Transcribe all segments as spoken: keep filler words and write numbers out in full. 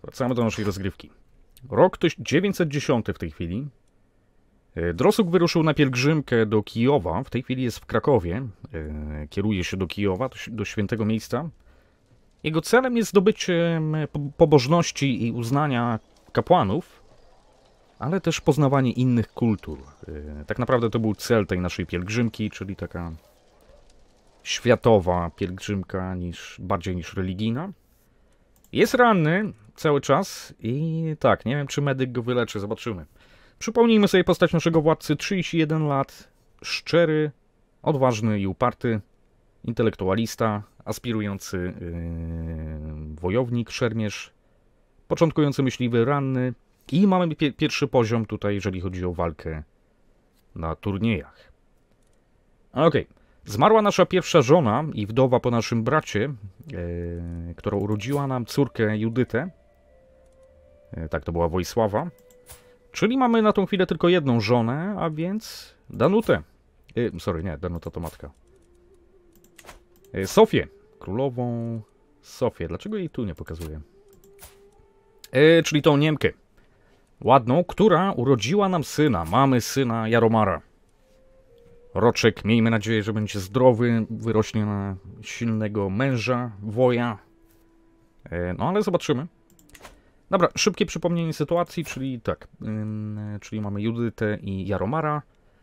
Wracamy do naszej rozgrywki. Rok dziewięćset dziesiąty w tej chwili. Drosuk wyruszył na pielgrzymkę do Kijowa. W tej chwili jest w Krakowie. Kieruje się do Kijowa, do świętego miejsca. Jego celem jest zdobycie pobożności i uznania kapłanów, ale też poznawanie innych kultur. Tak naprawdę to był cel tej naszej pielgrzymki, czyli taka światowa pielgrzymka, niż, bardziej niż religijna. Jest ranny cały czas i tak, nie wiem, czy medyk go wyleczy, zobaczymy. Przypomnijmy sobie postać naszego władcy, trzydzieści jeden lat, szczery, odważny i uparty, intelektualista, aspirujący yy, wojownik, szermierz, początkujący myśliwy, ranny i mamy pie pierwszy poziom tutaj, jeżeli chodzi o walkę na turniejach. Okej. Okay. Zmarła nasza pierwsza żona i wdowa po naszym bracie, yy, która urodziła nam córkę Judytę. Yy, tak, to była Wojsława. Czyli mamy na tą chwilę tylko jedną żonę, a więc Danutę. Yy, sorry, nie, Danuta to matka. Yy, Sofię. Królową Sofię. Dlaczego jej tu nie pokazuję? Yy, czyli tą Niemkę. Ładną, która urodziła nam syna. Mamy syna Jaromara. Roczek, miejmy nadzieję, że będzie zdrowy, wyrośnie na silnego męża, woja. Yy, no ale zobaczymy. Dobra, szybkie przypomnienie sytuacji, czyli tak, yy, czyli mamy Judytę i Jaromara,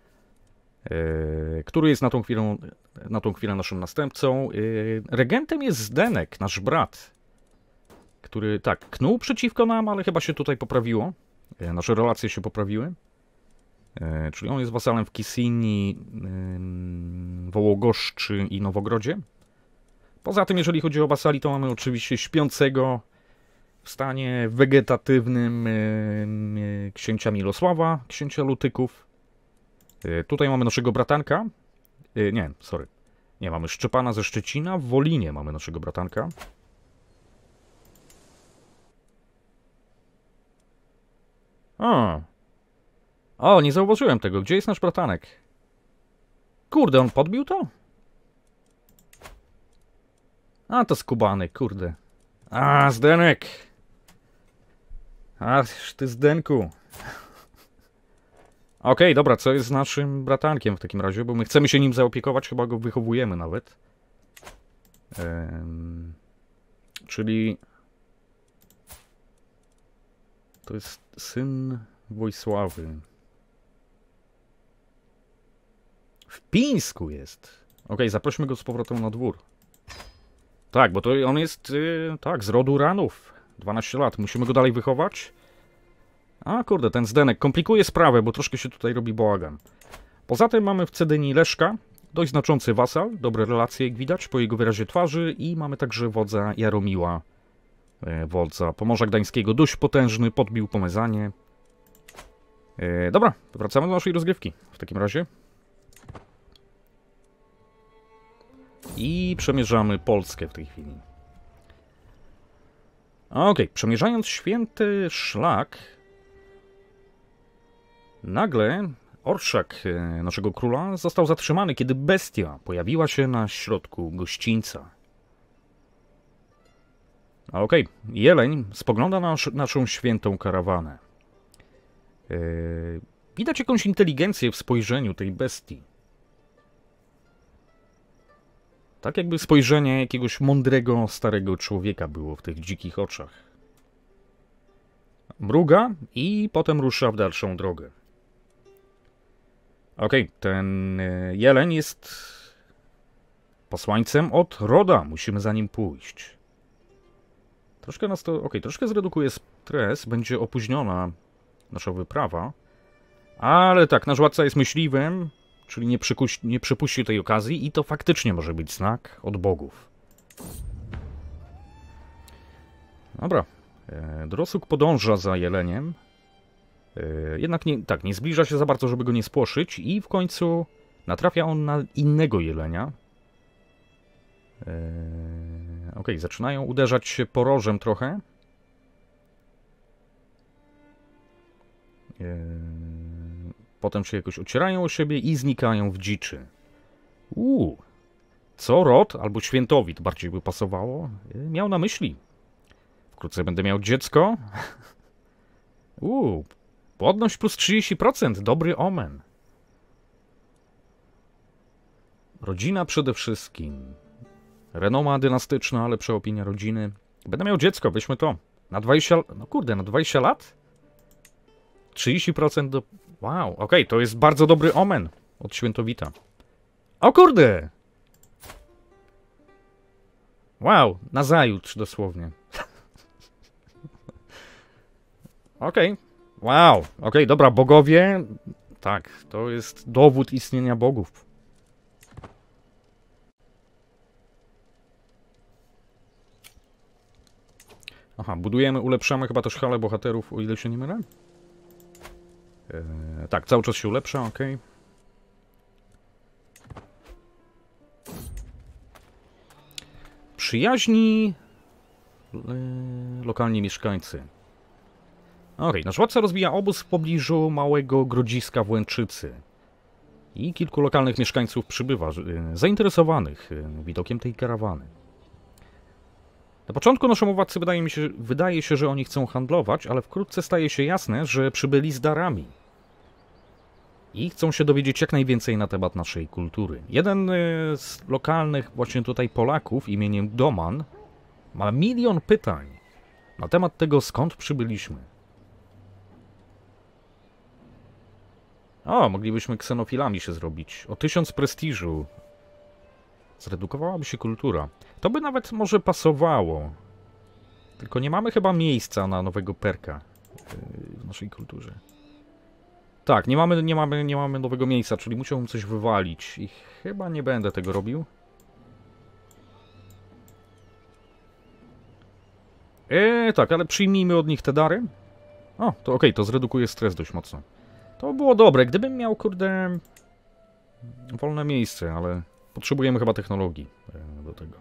yy, który jest na tą chwilę, na tą chwilę naszym następcą. Yy, regentem jest Zdenek, nasz brat, który tak, knuł przeciwko nam, ale chyba się tutaj poprawiło. Yy, nasze relacje się poprawiły. Yy, czyli on jest wasalem w Kisyni, yy, Wołogoszczy i Nowogrodzie. Poza tym, jeżeli chodzi o wasali, to mamy oczywiście śpiącego w stanie wegetatywnym yy, księcia Milosława, księcia Lutyków. Yy, tutaj mamy naszego bratanka. Yy, nie, sorry. Nie, mamy Szczepana ze Szczecina. W Wolinie mamy naszego bratanka. O. O, nie zauważyłem tego. Gdzie jest nasz bratanek? Kurde, on podbił to? A, to skubany, kurde. A, Zdenek! Ach, ty Zdenku. Okej, okay, dobra, co jest z naszym bratankiem w takim razie? Bo my chcemy się nim zaopiekować, chyba go wychowujemy nawet. Ehm, czyli... To jest syn Wojsławy. W Pińsku jest. Okej, okay, zaprośmy go z powrotem na dwór. Tak, bo to on jest, yy, tak, z rodu Ranów. dwanaście lat. Musimy go dalej wychować. A kurde, ten Zdenek komplikuje sprawę, bo troszkę się tutaj robi bałagan. Poza tym mamy w Cedynii Leszka, dość znaczący wasal, dobre relacje jak widać po jego wyrazie twarzy i mamy także wodza Jaromiła, yy, wodza Pomorza Gdańskiego, dość potężny, podbił Pomezanie. Yy, dobra, wracamy do naszej rozgrywki w takim razie. I przemierzamy Polskę w tej chwili. Okej, okay. Przemierzając święty szlak, nagle orszak naszego króla został zatrzymany, kiedy bestia pojawiła się na środku gościńca. Okej, okay. Jeleń spogląda na nasz, naszą świętą karawanę. Yy, widać jakąś inteligencję w spojrzeniu tej bestii. Tak jakby spojrzenie jakiegoś mądrego, starego człowieka było w tych dzikich oczach. Mruga i potem rusza w dalszą drogę. Okej, okay, ten jeleń jest posłańcem od Roda. Musimy za nim pójść. Troszkę nas to... Okej, okay, troszkę zredukuje stres. Będzie opóźniona nasza wyprawa. Ale tak, nasz władca jest myśliwym. Czyli nie, nie przypuści tej okazji i to faktycznie może być znak od bogów. Dobra. E, Drosuk podąża za jeleniem. E, jednak nie, tak, nie zbliża się za bardzo, żeby go nie spłoszyć i w końcu natrafia on na innego jelenia. E, ok, zaczynają uderzać się porożem trochę. E, Potem się jakoś ocierają o siebie i znikają w dziczy. Uuu. Co Rod, albo Świętowit bardziej by pasowało, miał na myśli. Wkrótce będę miał dziecko. Uuu, płodność plus trzydzieści procent, dobry omen. Rodzina przede wszystkim. Renoma dynastyczna, lepsza opinia rodziny. Będę miał dziecko, weźmy to. Na dwadzieścia... No kurde, na dwadzieścia lat? trzydzieści procent do... Wow, okej, okay, to jest bardzo dobry omen od świętowita. O kurde! Wow, nazajutrz dosłownie. Okej, okay. Wow, okej, okay, dobra, bogowie. Tak, to jest dowód istnienia bogów. Aha, budujemy, ulepszamy chyba też halę bohaterów, o ile się nie mylę. Eee, tak, cały czas się ulepsza, ok. Przyjaźni e, lokalni mieszkańcy. Ok, nasz władca rozbija obóz w pobliżu małego grodziska w Łęczycy. I kilku lokalnych mieszkańców przybywa, e, zainteresowanych e, widokiem tej karawany. Na początku naszemu władcy wydaje mi się, wydaje się, że oni chcą handlować, ale wkrótce staje się jasne, że przybyli z darami. I chcą się dowiedzieć jak najwięcej na temat naszej kultury. Jeden z lokalnych właśnie tutaj Polaków imieniem Doman ma milion pytań na temat tego, skąd przybyliśmy. O, moglibyśmy ksenofilami się zrobić. O tysiąc prestiżu. Zredukowałaby się kultura. To by nawet może pasowało. Tylko nie mamy chyba miejsca na nowego perka w naszej kulturze. Tak, nie mamy, nie mamy, nie mamy nowego miejsca, czyli musiałbym coś wywalić. I chyba nie będę tego robił. Eee, tak, ale przyjmijmy od nich te dary. O, to okej, okay, to zredukuje stres dość mocno. To było dobre, gdybym miał, kurde, wolne miejsce, ale potrzebujemy chyba technologii do tego.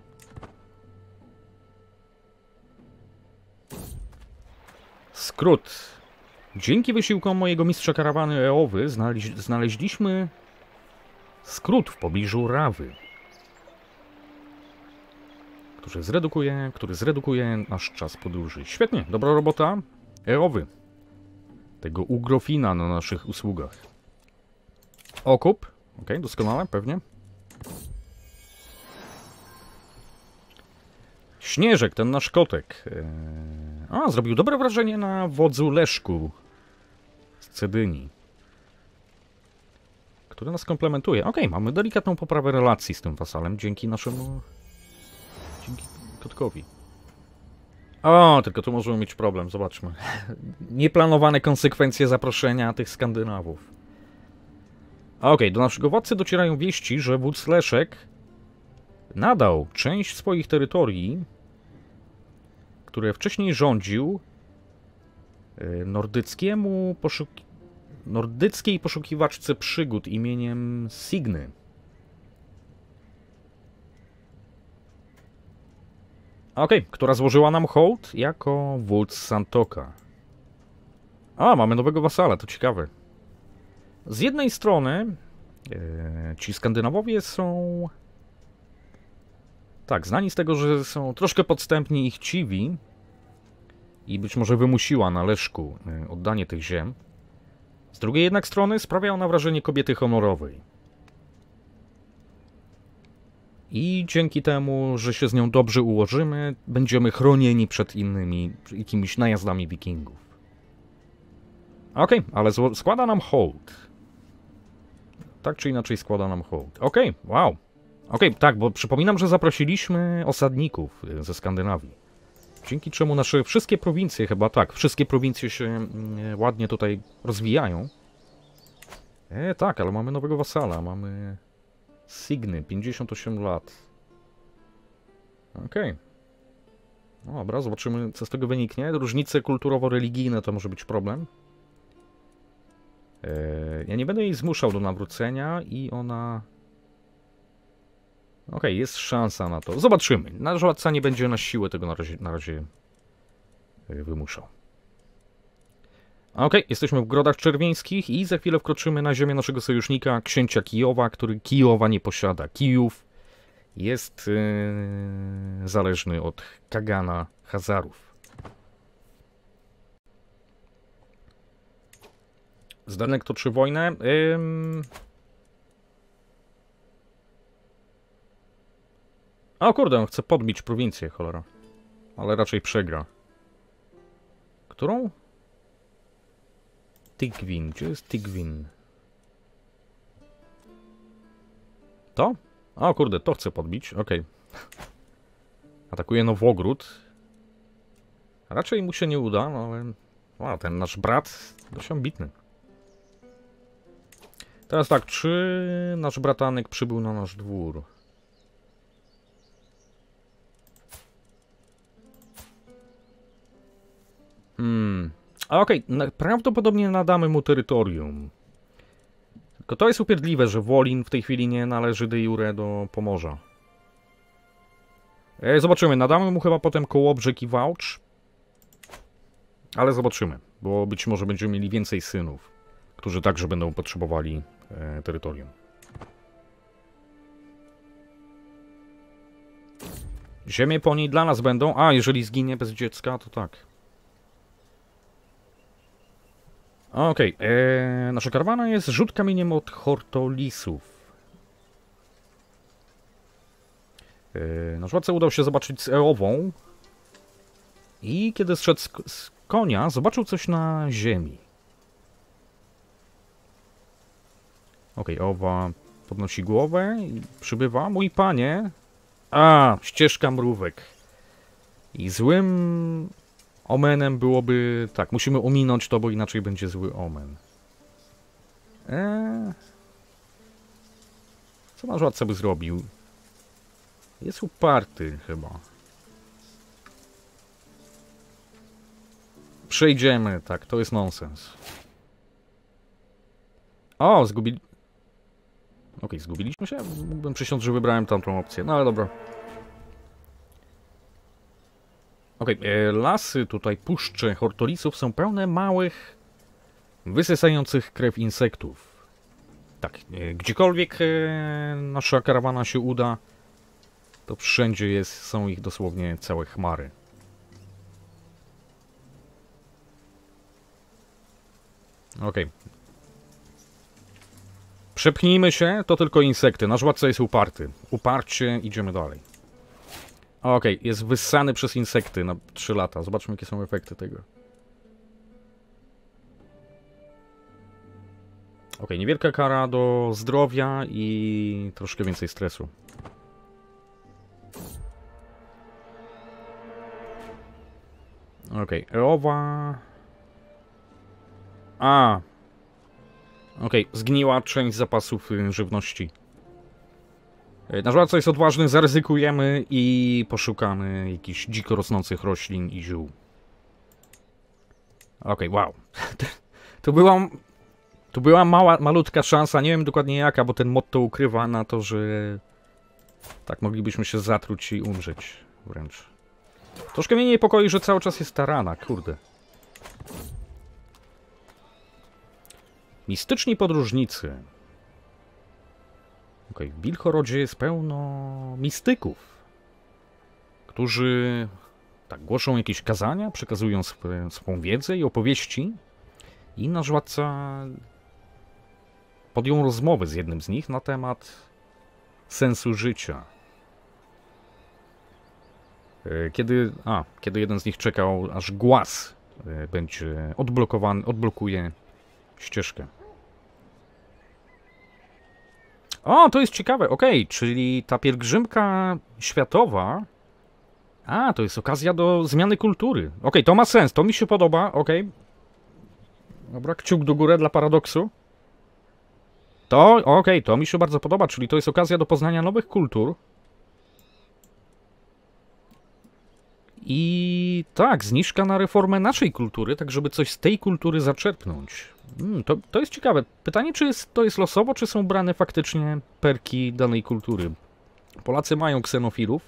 Skrót. Dzięki wysiłkom mojego mistrza karawany Eowy znaleź, znaleźliśmy skrót w pobliżu Rawy, który zredukuje, który zredukuje nasz czas podróży. Świetnie, dobra robota Eowy. Tego ugrofina na naszych usługach. Okup. Ok, doskonale, pewnie. Śnieżek, ten nasz kotek. Eee... A, zrobił dobre wrażenie na wodzu Leszku z Cedynii, który nas komplementuje. Ok, mamy delikatną poprawę relacji z tym wasalem dzięki naszemu... dzięki kotkowi. O, tylko tu możemy mieć problem, zobaczmy. Nieplanowane konsekwencje zaproszenia tych Skandynawów. Ok, do naszego władcy docierają wieści, że wódz Leszek nadał część swoich terytorii, które wcześniej rządził, nordyckiemu poszuki... nordyckiej poszukiwaczce przygód imieniem Signy. Okej, okay, która złożyła nam hołd jako wódz Santoka. A, mamy nowego wasala, to ciekawe. Z jednej strony e, ci Skandynawowie są... tak, znani z tego, że są troszkę podstępni i chciwi i być może wymusiła na Leszku e, oddanie tych ziem. Z drugiej jednak strony sprawia ona wrażenie kobiety honorowej. I dzięki temu, że się z nią dobrze ułożymy, będziemy chronieni przed innymi, jakimiś najazdami wikingów. Okej, okay, ale składa nam hołd. Tak czy inaczej składa nam hołd. Okej, okay, wow. Okej, okay, tak, bo przypominam, że zaprosiliśmy osadników ze Skandynawii. Dzięki czemu nasze wszystkie prowincje, chyba tak, wszystkie prowincje się ładnie tutaj rozwijają. E, tak, ale mamy nowego wasala, mamy... Signy, pięćdziesiąt osiem lat. Okej. Okay. No dobra, zobaczymy, co z tego wyniknie. Różnice kulturowo-religijne to może być problem. Eee, ja nie będę jej zmuszał do nawrócenia i ona... Okej, okay, jest szansa na to. Zobaczymy. Nasz władca nie będzie na siłę tego na razie, na razie wymuszał. Okej, okay, jesteśmy w Grodach Czerwieńskich i za chwilę wkroczymy na ziemię naszego sojusznika, księcia Kijowa, który Kijowa nie posiada. Kijów jest yy, zależny od Kagana Hazarów. Zdenek toczy wojnę. Ym... O kurde, on chce podbić prowincję, cholera. Ale raczej przegra. Którą? Tigwin. Gdzie jest Tigwin? To? O kurde, to chcę podbić. Okej. Okay. Atakuje Nowogród. Raczej mu się nie uda, no ale... O, ten nasz brat dość ambitny. Teraz tak, czy nasz bratanek przybył na nasz dwór? Hmm... Okej, okay. Prawdopodobnie nadamy mu terytorium. Tylko to jest upierdliwe, że Wolin w tej chwili nie należy de jure do Pomorza. E, zobaczymy, nadamy mu chyba potem Kołobrzeg i Wałcz. Ale zobaczymy, bo być może będziemy mieli więcej synów, którzy także będą potrzebowali e, terytorium. Ziemie po niej dla nas będą, a jeżeli zginie bez dziecka, to tak. Okej, okay. Nasza karawana jest rzut kamieniem od Hortolisów. E, nasz władca udał się zobaczyć z Eową i kiedy zszedł z, z konia, zobaczył coś na ziemi. Okej, okay, Eowa podnosi głowę i przybywa. Mój panie... A, ścieżka mrówek. I złym... omenem byłoby... Tak, musimy ominąć to, bo inaczej będzie zły omen. Eee... Co nasz władca by zrobił? Jest uparty chyba. Przejdziemy, tak, to jest nonsens. O, zgubili... Okej, okay, zgubiliśmy się? Mógłbym przysiąc, że wybrałem tamtą opcję, no ale dobra. Okej, okay, lasy tutaj, puszcze Hortolisów są pełne małych, wysysających krew insektów. Tak, gdziekolwiek nasza karawana się uda, to wszędzie jest, są ich dosłownie całe chmary. Okej. Okay. Przepchnijmy się, to tylko insekty. Nasz władca jest uparty. Uparcie, idziemy dalej. Okej, okay, jest wyssany przez insekty na trzy lata. Zobaczmy, jakie są efekty tego. Okej, okay, niewielka kara do zdrowia i troszkę więcej stresu. Okej, okay, Eowa... A. Okej, okay, zgniła część zapasów żywności. Nasz władca jest odważny, zaryzykujemy i poszukamy jakichś dziko rosnących roślin i ziół. Okej, okay, wow. To była, to była mała, malutka szansa, nie wiem dokładnie jaka, bo ten mod to ukrywa na to, że tak moglibyśmy się zatruć i umrzeć wręcz. Troszkę mnie niepokoi, że cały czas jest ta rana, kurde. Mistyczni podróżnicy. Okej, okay, w Bilchorodzie jest pełno mistyków, którzy tak głoszą jakieś kazania, przekazują sw swą wiedzę i opowieści. I nasz władca podjął rozmowę z jednym z nich na temat sensu życia. Kiedy, a, kiedy jeden z nich czekał, aż głaz będzie odblokowany, odblokuje ścieżkę. O, to jest ciekawe, okej, okay, czyli ta pielgrzymka światowa... A, to jest okazja do zmiany kultury. Okej, okay, to ma sens, to mi się podoba, okej. Okay. Dobra, kciuk do góry dla paradoksu. To, okej, okay, to mi się bardzo podoba, czyli to jest okazja do poznania nowych kultur. I tak, zniżka na reformę naszej kultury, tak żeby coś z tej kultury zaczerpnąć. Hmm, to, to jest ciekawe. Pytanie, czy jest, to jest losowo, czy są brane faktycznie perki danej kultury. Polacy mają ksenofilów.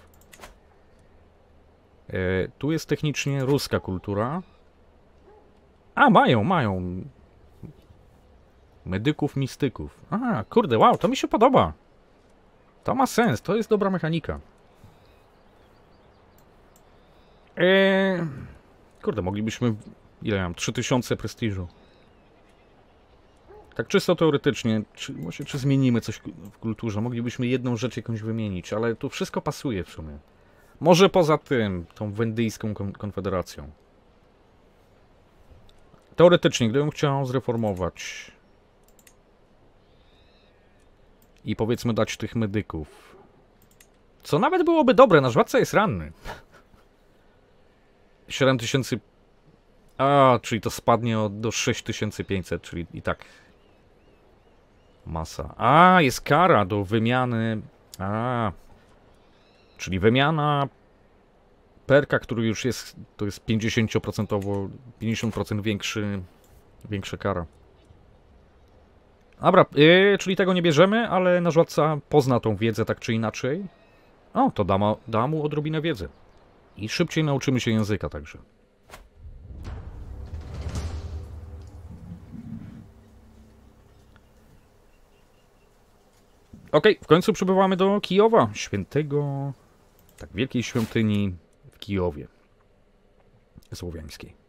E, tu jest technicznie ruska kultura. A, mają, mają. Medyków, mistyków. A, kurde, wow, to mi się podoba. To ma sens, to jest dobra mechanika. Eee, kurde, moglibyśmy... Ile ja mam? trzy tysiące prestiżu. Tak czysto teoretycznie, czy, może, czy zmienimy coś w kulturze? Moglibyśmy jedną rzecz jakąś wymienić, ale tu wszystko pasuje w sumie. Może poza tym, tą wendyjską kon konfederacją. Teoretycznie, gdybym chciał zreformować i powiedzmy dać tych medyków, co nawet byłoby dobre, nasz władca jest ranny. siedem tysięcy... A, czyli to spadnie o, do sześć tysięcy pięćset, czyli i tak masa. A, jest kara do wymiany... A, czyli wymiana perka, który już jest, to jest pięćdziesiąt procent, pięćdziesiąt procent większy, większa kara. Dobra, yy, czyli tego nie bierzemy, ale nasz władca pozna tą wiedzę tak czy inaczej. O, to da, ma, da mu odrobinę wiedzy. I szybciej nauczymy się języka także. Okej, okay, w końcu przybywamy do Kijowa, świętego, tak, wielkiej świątyni w Kijowie słowiańskiej.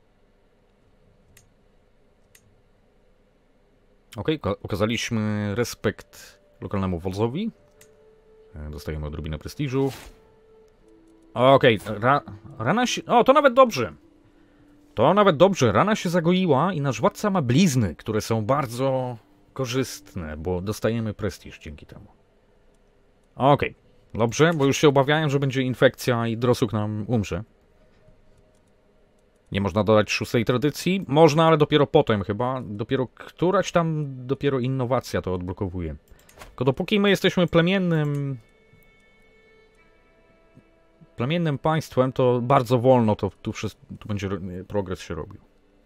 Okej, okay, okazaliśmy respekt lokalnemu wodzowi. Dostajemy odrobinę prestiżu. Okej, okay, ra, rana się... O, to nawet dobrze. To nawet dobrze, rana się zagoiła i nasz władca ma blizny, które są bardzo korzystne, bo dostajemy prestiż dzięki temu. Okej, okay, dobrze, bo już się obawiałem, że będzie infekcja i Drosuk nam umrze. Nie można dodać szóstej tradycji? Można, ale dopiero potem chyba. Dopiero któraś tam, dopiero innowacja to odblokowuje. Tylko dopóki my jesteśmy plemiennym... plemiennym państwem, to bardzo wolno to tu, wszystko, tu będzie progres się robił.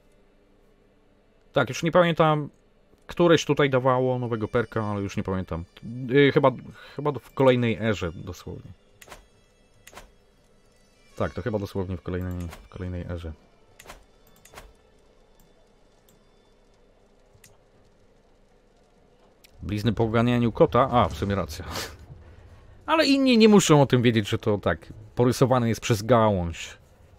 Tak, już nie pamiętam, któreś tutaj dawało nowego perka, ale już nie pamiętam. Yy, chyba, chyba w kolejnej erze dosłownie. Tak, to chyba dosłownie w kolejnej, w kolejnej erze. Blizny po oganianiu kota? A, w sumie racja. Ale inni nie muszą o tym wiedzieć, że to tak porysowane jest przez gałąź.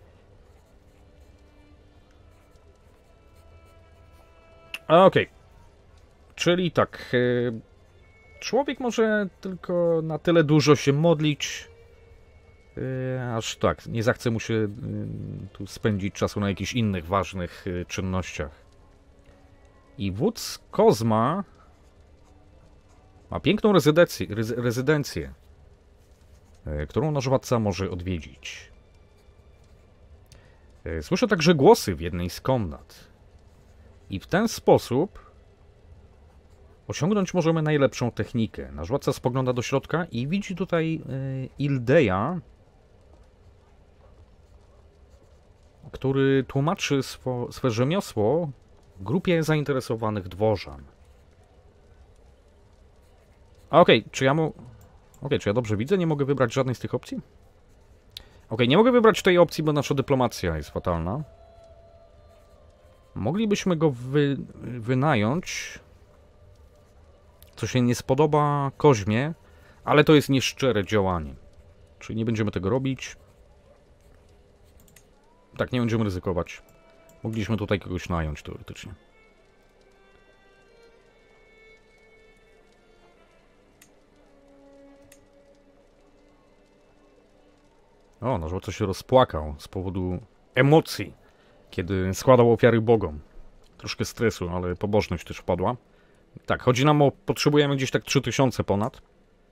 Okej. Okay. Czyli tak, człowiek może tylko na tyle dużo się modlić, aż tak, nie zachce mu się tu spędzić czasu na jakichś innych ważnych czynnościach. I wódz Kozma ma piękną rezydencję, rezydencję, którą nasz władca może odwiedzić. Słyszę także głosy w jednej z komnat. I w ten sposób osiągnąć możemy najlepszą technikę. Nasz władca spogląda do środka i widzi tutaj Ildeja, który tłumaczy swo, swe rzemiosło grupie zainteresowanych dworzan. Okej, okay, czy ja mu... Okej, okay, czy ja dobrze widzę? Nie mogę wybrać żadnej z tych opcji? Okej, okay, nie mogę wybrać tej opcji, bo nasza dyplomacja jest fatalna. Moglibyśmy go wy... wynająć, co się nie spodoba Koźmie, ale to jest nieszczere działanie. Czyli nie będziemy tego robić. Tak, nie będziemy ryzykować. Mogliśmy tutaj kogoś nająć teoretycznie. O, nasz władca się rozpłakał z powodu emocji, kiedy składał ofiary bogom. Troszkę stresu, ale pobożność też wpadła. Tak, chodzi nam o... Potrzebujemy gdzieś tak trzy tysiące ponad.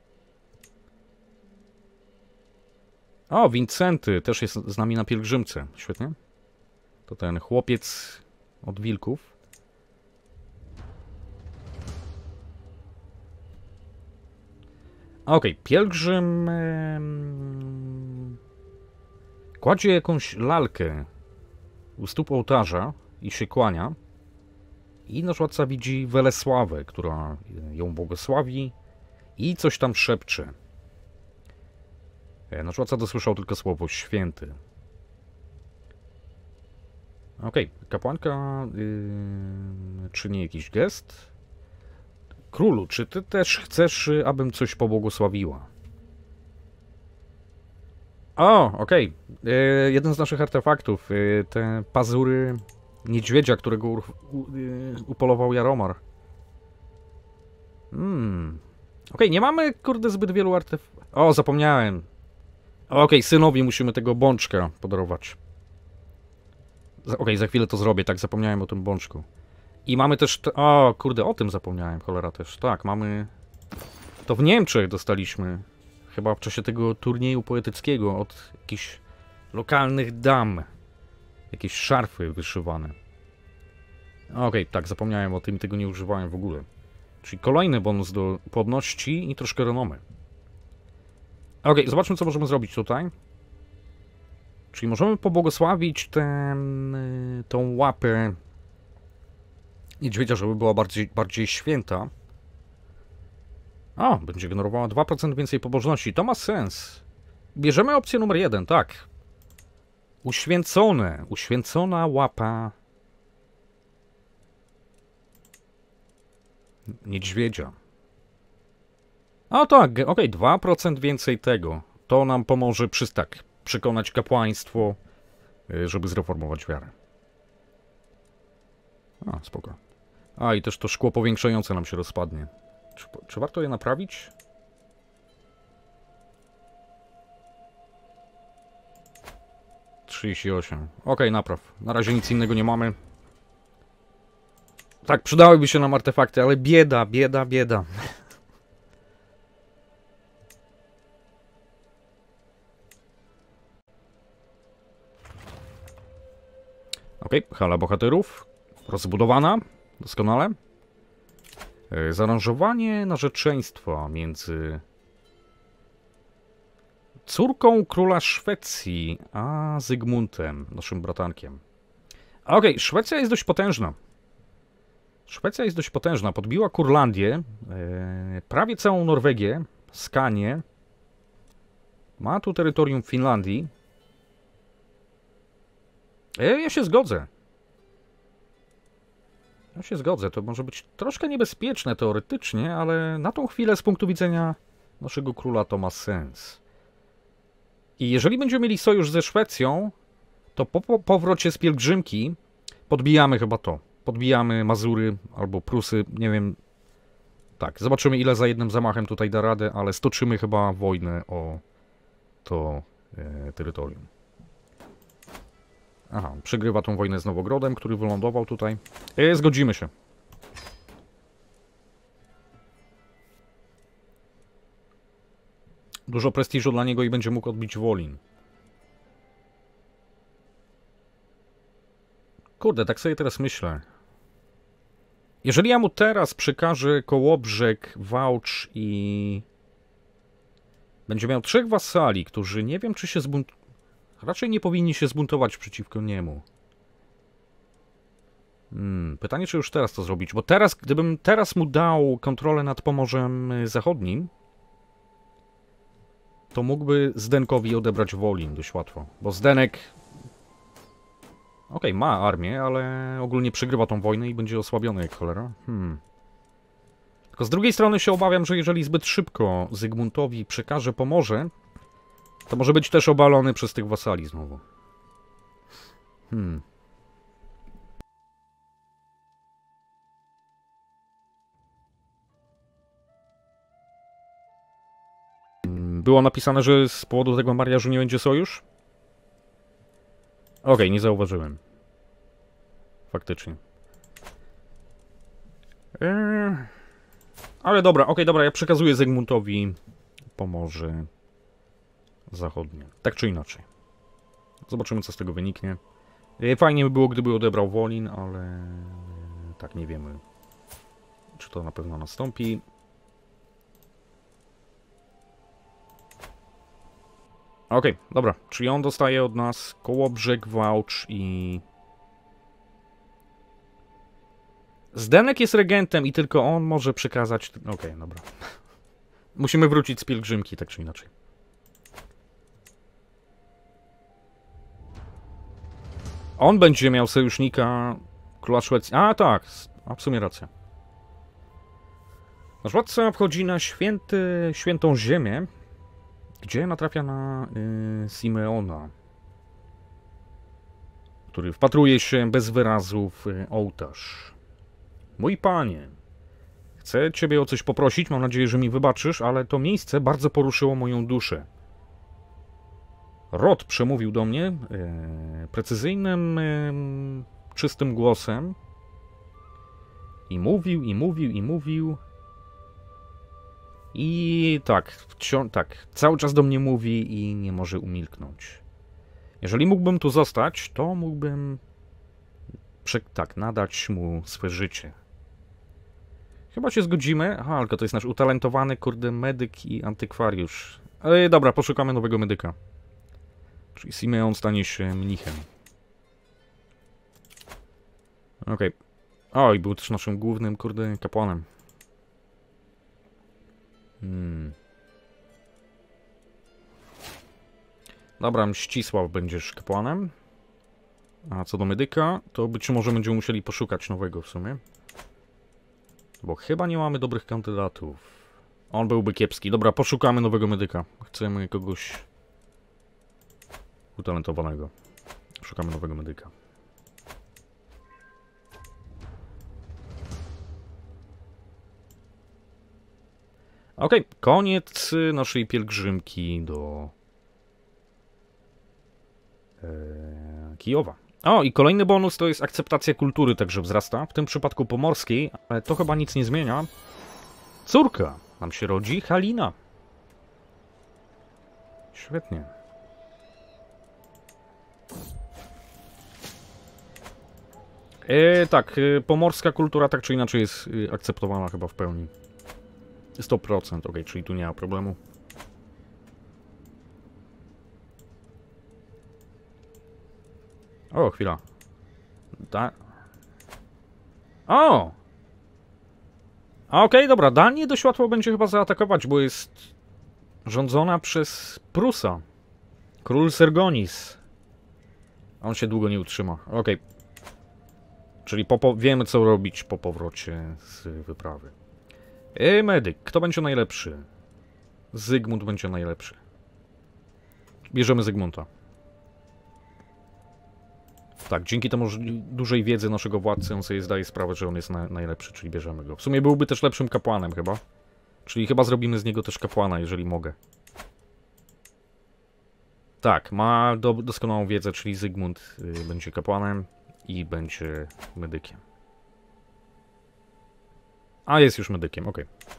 O, Wincenty też jest z nami na pielgrzymce. Świetnie. To ten chłopiec od wilków. Okej, okay, pielgrzym... Em... kładzie jakąś lalkę u stóp ołtarza i się kłania. I nasz władca widzi Welesławę, która ją błogosławi i coś tam szepcze. Nasz władca dosłyszał tylko słowo święty. Okej, okay. Kapłanka yy, czyni jakiś gest. Królu, czy ty też chcesz, abym coś pobłogosławiła? O, okej. Okay. Yy, jeden z naszych artefaktów, yy, te pazury niedźwiedzia, którego u, u, yy, upolował Jaromar. Hmm. Okej, okay, nie mamy, kurde, zbyt wielu artefaktów. O, zapomniałem. Okej, okay, synowi musimy tego bączka podarować. Okej, okay, za chwilę to zrobię, tak, zapomniałem o tym bączku. I mamy też... Te... O, kurde, o tym zapomniałem, cholera też. Tak, mamy... To w Niemczech dostaliśmy. Chyba w czasie tego turnieju poetyckiego od jakichś lokalnych dam. Jakieś szarfy wyszywane. Okej, okay, tak, zapomniałem o tym i tego nie używałem w ogóle. Czyli kolejny bonus do płodności i troszkę renomy. Okej, okay, zobaczmy, co możemy zrobić tutaj. Czyli możemy pobłogosławić ten, tą łapę niedźwiedzia, żeby była bardziej, bardziej święta. A, będzie generowała dwa procent więcej pobożności. To ma sens. Bierzemy opcję numer jeden, tak. Uświęcone. Uświęcona łapa niedźwiedzia. A tak, okej, okay, dwa procent więcej tego. To nam pomoże przy, tak, przekonać kapłaństwo, żeby zreformować wiarę. A, spoko. A, i też to szkło powiększające nam się rozpadnie. Czy, czy warto je naprawić? trzydzieści osiem. Okej, okay, napraw. Na razie nic innego nie mamy. Tak, przydałyby się nam artefakty, ale bieda, bieda, bieda. Okej, okay, hala bohaterów. Rozbudowana. Doskonale. Zaaranżowanie narzeczeństwa między córką króla Szwecji a Zygmuntem, naszym bratankiem. Okej, okay, Szwecja jest dość potężna. Szwecja jest dość potężna. Podbiła Kurlandię, e, prawie całą Norwegię, Skanię. Ma tu terytorium Finlandii. E, ja się zgodzę. Ja się zgodzę. To może być troszkę niebezpieczne teoretycznie, ale na tą chwilę z punktu widzenia naszego króla to ma sens. I jeżeli będziemy mieli sojusz ze Szwecją, to po, po powrocie z pielgrzymki podbijamy chyba to. Podbijamy Mazury albo Prusy, nie wiem. Tak, zobaczymy ile za jednym zamachem tutaj da radę, ale stoczymy chyba wojnę o to e, terytorium. Aha, przegrywa tą wojnę z Nowogrodem, który wylądował tutaj. E, zgodzimy się. Dużo prestiżu dla niego i będzie mógł odbić Wolin. Kurde, tak sobie teraz myślę. Jeżeli ja mu teraz przekażę Kołobrzeg, Wałcz i... Będzie miał trzech wasali, którzy nie wiem czy się zbunt... Raczej nie powinni się zbuntować przeciwko niemu. Hmm, pytanie czy już teraz to zrobić, bo teraz, gdybym teraz mu dał kontrolę nad Pomorzem Zachodnim, to mógłby Zdenkowi odebrać Wolin dość łatwo, bo Zdenek... Okej, okay, ma armię, ale ogólnie przegrywa tą wojnę i będzie osłabiony jak cholera. Hmm. Tylko z drugiej strony się obawiam, że jeżeli zbyt szybko Zygmuntowi przekaże Pomorze, to może być też obalony przez tych wasali znowu. Hmm. Było napisane, że z powodu tego mariażu nie będzie sojusz? Okej, okay, nie zauważyłem. Faktycznie. Eee... Ale dobra, okej, okay, dobra, ja przekazuję Zygmuntowi Pomorze Zachodnie. Tak czy inaczej. Zobaczymy, co z tego wyniknie. Eee, fajnie by było, gdyby odebrał Wolin, ale tak nie wiemy, czy to na pewno nastąpi. Okej, okay, dobra. Czyli on dostaje od nas Kołobrzeg, Wałcz i... Zdenek jest regentem i tylko on może przekazać... Okej, okay, dobra. Musimy wrócić z pielgrzymki, tak czy inaczej. On będzie miał sojusznika króla Szwecji. A, tak. A w sumie racja. Nasz władca wchodzi na święty, świętą ziemię, gdzie natrafia na y, Simeona, który wpatruje się bez wyrazu w ołtarz. Mój panie, Chcę ciebie o coś poprosić, mam nadzieję, że mi wybaczysz, ale to miejsce bardzo poruszyło moją duszę. Rod przemówił do mnie e, precyzyjnym, e, czystym głosem i mówił, i mówił, i mówił. I tak, wciąż, tak, cały czas do mnie mówi i nie może umilknąć. Jeżeli mógłbym tu zostać, to mógłbym prze, tak, nadać mu swe życie. Chyba się zgodzimy. Aha, tylko to jest nasz utalentowany, kurde, medyk i antykwariusz. Ale dobra, poszukamy nowego medyka. Czyli Simeon stanie się mnichem. Okej. Okay. O, i był też naszym głównym, kurde, kapłanem. Hmm. Dobra, Mścisław będziesz kapłanem. A co do medyka, to być może będziemy musieli poszukać nowego w sumie. Bo chyba nie mamy dobrych kandydatów. On byłby kiepski. Dobra, poszukamy nowego medyka. Chcemy kogoś utalentowanego. Szukamy nowego medyka. Okej, okay, koniec naszej pielgrzymki do e, Kijowa. O, i kolejny bonus to jest akceptacja kultury, także wzrasta. W tym przypadku pomorskiej, ale to chyba nic nie zmienia. Córka nam się rodzi, Halina. Świetnie. E, tak, e, pomorska kultura tak czy inaczej jest e, akceptowana chyba w pełni. sto procent, ok, czyli tu nie ma problemu. O, chwila. Da... O! Okej, okay, dobra, Danię dość łatwo będzie chyba zaatakować, bo jest rządzona przez Prusa. Król Sergonis. On się długo nie utrzyma. Okej. Okay. Czyli po, wiemy, co robić po powrocie z wyprawy. Ej, medyk, kto będzie najlepszy? Zygmunt będzie najlepszy. Bierzemy Zygmunta. Tak, dzięki temu dużej wiedzy naszego władcy on sobie zdaje sprawę, że on jest na, najlepszy, czyli bierzemy go. W sumie byłby też lepszym kapłanem chyba. Czyli chyba zrobimy z niego też kapłana, jeżeli mogę. Tak, ma do, doskonałą wiedzę, czyli Zygmunt y, będzie kapłanem i będzie medykiem. A, jest już medykiem, okej. Okay.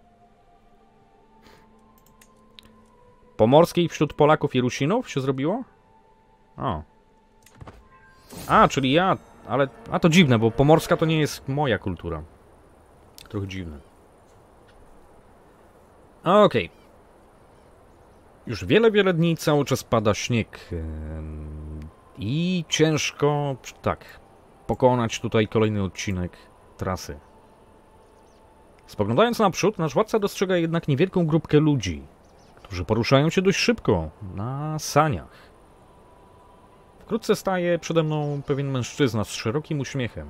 Pomorskiej wśród Polaków i Rusinów się zrobiło? O. A, czyli ja, ale... A, to dziwne, bo pomorska to nie jest moja kultura. Trochę dziwne. Okej. Okay. Już wiele, wiele dni cały czas pada śnieg. I ciężko, tak, pokonać tutaj kolejny odcinek trasy. Spoglądając naprzód, nasz władca dostrzega jednak niewielką grupkę ludzi, którzy poruszają się dość szybko, na saniach. Wkrótce staje przede mną pewien mężczyzna z szerokim uśmiechem.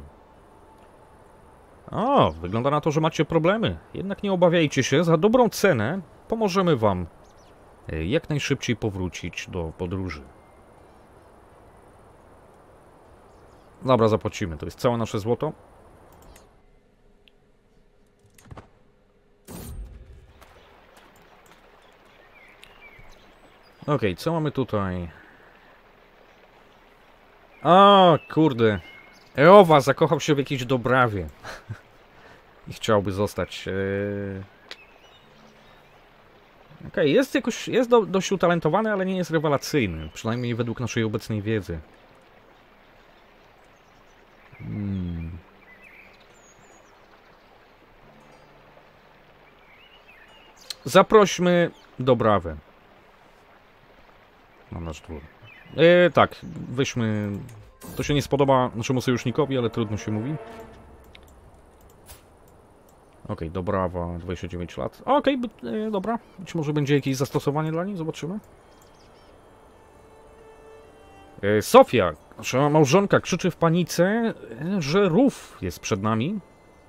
O, wygląda na to, że macie problemy. Jednak nie obawiajcie się, za dobrą cenę pomożemy wam jak najszybciej powrócić do podróży. Dobra, zapłacimy. To jest całe nasze złoto. Okej, okay, co mamy tutaj? O, kurde. Eowa zakochał się w jakiejś Dobrawie. I chciałby zostać... Yy... Okej, okay, jest jakoś... Jest do, dość utalentowany, ale nie jest rewelacyjny. Przynajmniej według naszej obecnej wiedzy. Hmm. Zaprośmy Dobrawę. Na nasz dwór. E, tak, weźmy... To się nie spodoba naszemu sojusznikowi, ale trudno się mówi. Okej, okay, Dobrawa, dwadzieścia dziewięć lat. Okej, okay, dobra. Być może będzie jakieś zastosowanie dla niej, zobaczymy. E, Sofia, nasza małżonka, krzyczy w panice, że rów jest przed nami.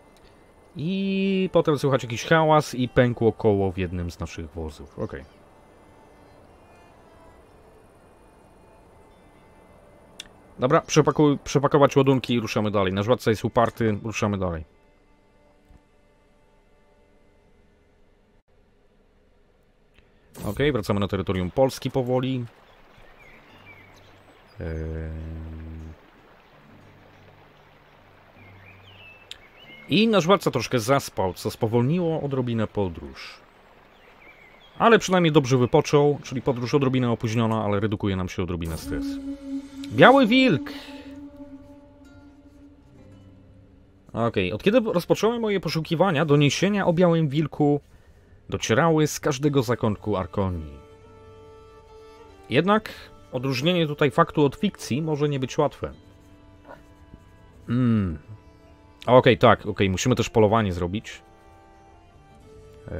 I potem słychać jakiś hałas i pękło koło w jednym z naszych wozów. Okej. Okay. Dobra, przepakuj, przepakować ładunki i ruszamy dalej. Nasz władca jest uparty, ruszamy dalej. Ok, wracamy na terytorium Polski powoli. Eee... I nasz władca troszkę zaspał, co spowolniło odrobinę podróż. Ale przynajmniej dobrze wypoczął, czyli podróż odrobinę opóźniona, ale redukuje nam się odrobinę stres. Biały wilk! Okej, od kiedy rozpocząłem moje poszukiwania, doniesienia o białym wilku docierały z każdego zakątku Arkonii. Jednak odróżnienie tutaj faktu od fikcji może nie być łatwe. Hmm. Okej, okay, tak, okej, okay. Musimy też polowanie zrobić. Eee...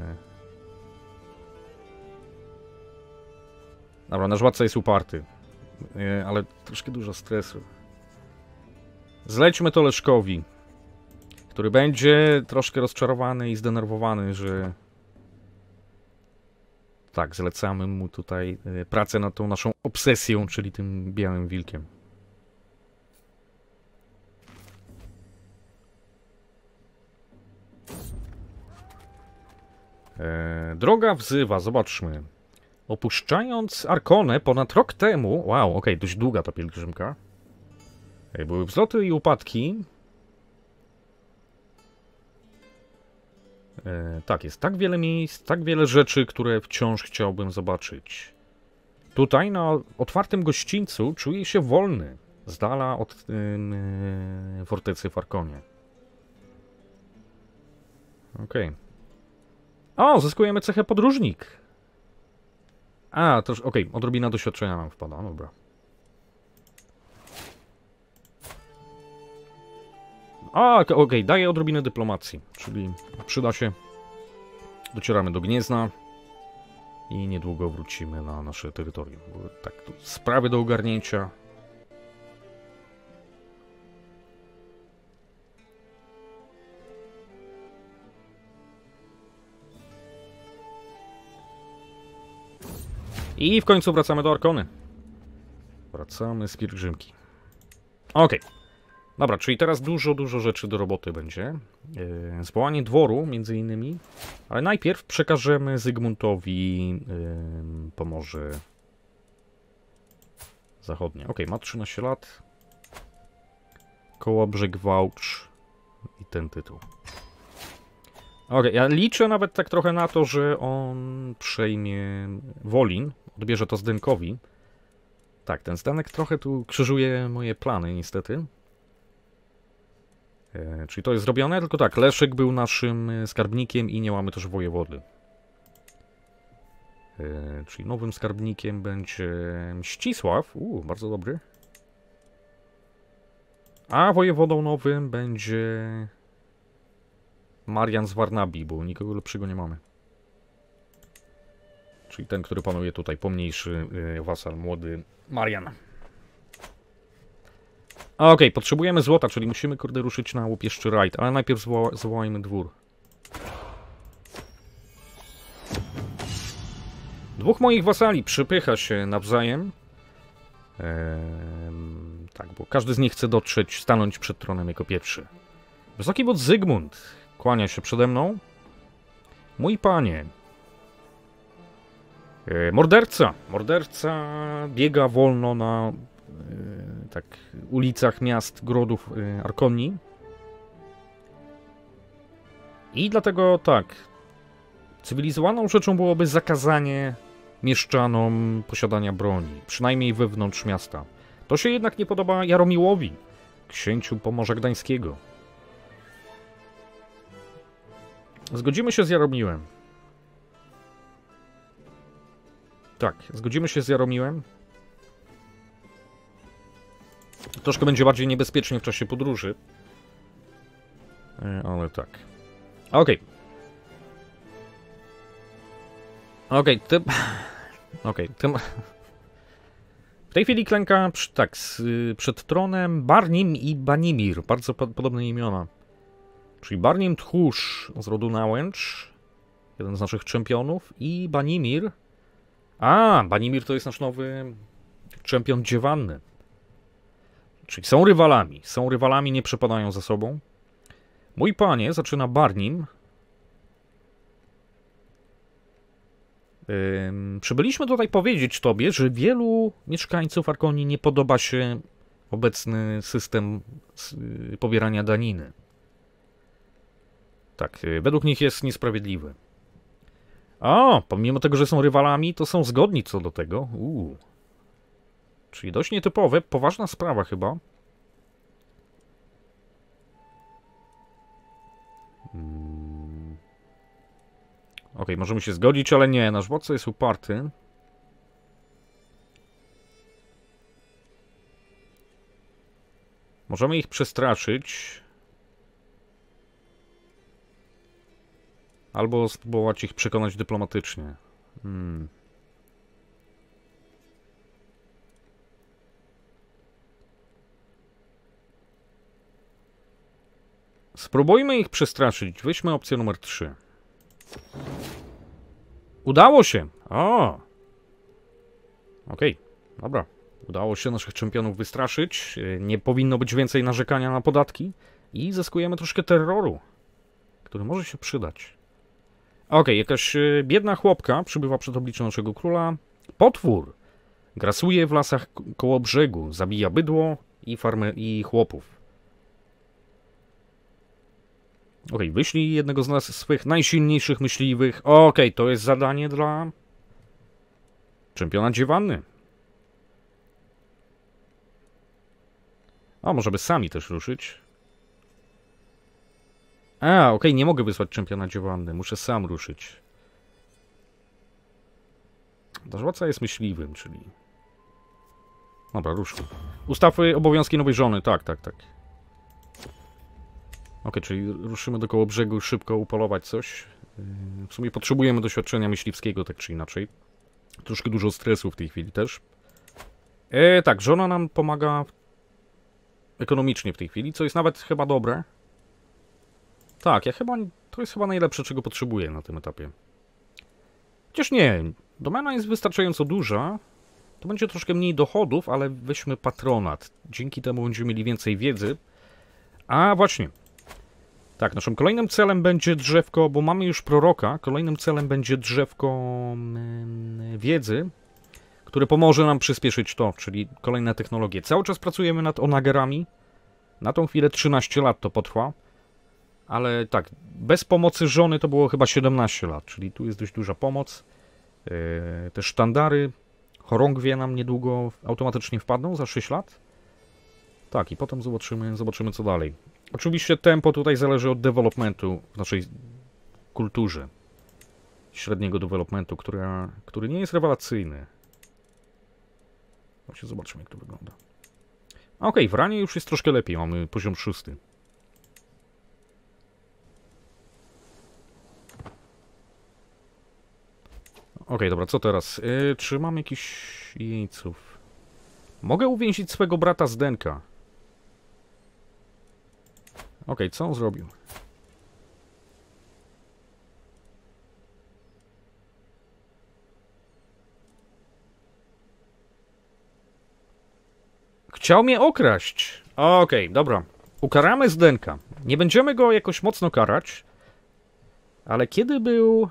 Dobra, nasz władca jest uparty. Eee, ale troszkę dużo stresu. Zlećmy to Leszkowi, który będzie troszkę rozczarowany i zdenerwowany, że... Tak, zlecamy mu tutaj pracę nad tą naszą obsesją, czyli tym białym wilkiem. Eee, droga wzywa, zobaczmy. Opuszczając Arkonę ponad rok temu... Wow, okej, okay, dość długa ta pielgrzymka. Eee, były wzloty i upadki. Eee, tak, jest tak wiele miejsc, tak wiele rzeczy, które wciąż chciałbym zobaczyć. Tutaj na otwartym gościńcu czuję się wolny, z dala od yy, fortecy w Arkonie. Okej. Okay. O, zyskujemy cechę podróżnik. A, to okej, okay, odrobina doświadczenia nam wpada, dobra. A, okej, okay, daje odrobinę dyplomacji, czyli przyda się. Docieramy do Gniezna i niedługo wrócimy na nasze terytorium. Były tak, tu sprawy do ogarnięcia. I w końcu wracamy do Arkony. Wracamy z pielgrzymki. Okej. Okay. Dobra, czyli teraz dużo, dużo rzeczy do roboty będzie. Yy, zwołanie dworu, między innymi. Ale najpierw przekażemy Zygmuntowi yy, Pomorze Zachodnie. Okej, okay, ma trzynaście lat. Kołobrzeg, Wałcz i ten tytuł. Okej, okay, ja liczę nawet tak trochę na to, że on przejmie Wolin. Odbierze to Zdenkowi. Tak, ten Zdenek trochę tu krzyżuje moje plany, niestety. E, czyli to jest zrobione, tylko tak, Leszek był naszym skarbnikiem i nie mamy też wojewody. E, czyli nowym skarbnikiem będzie Ścisław. Uuu, bardzo dobry. A wojewodą nowym będzie Marian z Warnabi, bo nikogo lepszego nie mamy. Czyli ten, który panuje tutaj, pomniejszy yy, wasal, młody Marian. Okej, okay, potrzebujemy złota, czyli musimy, kurde, ruszyć na łupieszczy rajd, ale najpierw zwo zwołajmy dwór. Dwóch moich wasali przypycha się nawzajem. Eee, tak, bo każdy z nich chce dotrzeć, stanąć przed tronem jako pierwszy. Wysoki wódz Zygmunt kłania się przede mną. Mój panie. Eee, morderca. Morderca biega wolno na e, tak, ulicach miast, grodów e, Arkonii. I dlatego tak, cywilizowaną rzeczą byłoby zakazanie mieszczanom posiadania broni, przynajmniej wewnątrz miasta. To się jednak nie podoba Jaromiłowi, księciu Pomorza Gdańskiego. Zgodzimy się z Jaromiłem. Tak, zgodzimy się z Jaromiłem. Troszkę będzie bardziej niebezpiecznie w czasie podróży. Ale tak. Okej. Okay. Okej, okay, tym... Okej, okay, tym... W tej chwili klęka przy, tak, z, przed tronem Barnim i Banimir. Bardzo po, podobne imiona. Czyli Barnim Tchórz z rodu Nałęcz, jeden z naszych czempionów, i Banimir. A, Banimir to jest nasz nowy czempion dziewanny. Czyli są rywalami. Są rywalami, nie przepadają za sobą. Mój panie, zaczyna Barnim. Ym, przybyliśmy tutaj powiedzieć tobie, że wielu mieszkańców Arkonii nie podoba się obecny system y, pobierania daniny. Tak, y, według nich jest niesprawiedliwy. O, pomimo tego, że są rywalami, to są zgodni co do tego. Uuu. Czyli dość nietypowe, poważna sprawa chyba. Hmm. Okej, okay, możemy się zgodzić, ale nie, nasz władca jest uparty. Możemy ich przestraszyć. Albo spróbować ich przekonać dyplomatycznie. Hmm. Spróbujmy ich przestraszyć. Weźmy opcję numer trzy. Udało się! O! Okej, okay. Dobra. Udało się naszych czempionów wystraszyć. Nie powinno być więcej narzekania na podatki. I zyskujemy troszkę terroru, który może się przydać. Okej, okay, jakaś biedna chłopka przybywa przed obliczem naszego króla. Potwór grasuje w lasach koło brzegu. Zabija bydło i farmę i chłopów. Okej, okay, wyślij jednego z nas swych najsilniejszych myśliwych. Okej, okay, to jest zadanie dla czempiona dziewanny. A, może by sami też ruszyć. A, okej, okay, nie mogę wysłać czempiona dziewanny. Muszę sam ruszyć. Dozwładca jest myśliwym, czyli... Dobra, ruszmy. Ustawy obowiązki nowej żony. Tak, tak, tak. Ok, czyli ruszymy do koło brzegu, szybko upolować coś. W sumie potrzebujemy doświadczenia myśliwskiego, tak czy inaczej. Troszkę dużo stresu w tej chwili też. E, tak, żona nam pomaga ekonomicznie w tej chwili, co jest nawet chyba dobre. Tak, ja chyba, to jest chyba najlepsze, czego potrzebuję na tym etapie. Chociaż nie, domena jest wystarczająco duża. To będzie troszkę mniej dochodów, ale weźmy patronat. Dzięki temu będziemy mieli więcej wiedzy. A właśnie. Tak, naszym kolejnym celem będzie drzewko, bo mamy już proroka. Kolejnym celem będzie drzewko mm, wiedzy, które pomoże nam przyspieszyć to, czyli kolejne technologie. Cały czas pracujemy nad onagerami. Na tą chwilę trzynaście lat to potrwa. Ale tak, bez pomocy żony to było chyba siedemnaście lat, czyli tu jest dość duża pomoc. Yy, te sztandary, chorągwie nam niedługo automatycznie wpadną za sześć lat. Tak, i potem zobaczymy, zobaczymy co dalej. Oczywiście tempo tutaj zależy od developmentu w naszej kulturze. Średniego developmentu, która, który nie jest rewelacyjny. Właśnie zobaczymy, jak to wygląda. Okej, okay, w ranie już jest troszkę lepiej, mamy poziom szósty. Okej, okay, dobra, co teraz? Yy, czy mam jakiś jeńców? Mogę uwięzić swego brata Zdenka. Okej, okay, co on zrobił? Chciał mnie okraść. Okej, okay, dobra. Ukaramy Zdenka. Nie będziemy go jakoś mocno karać. Ale kiedy był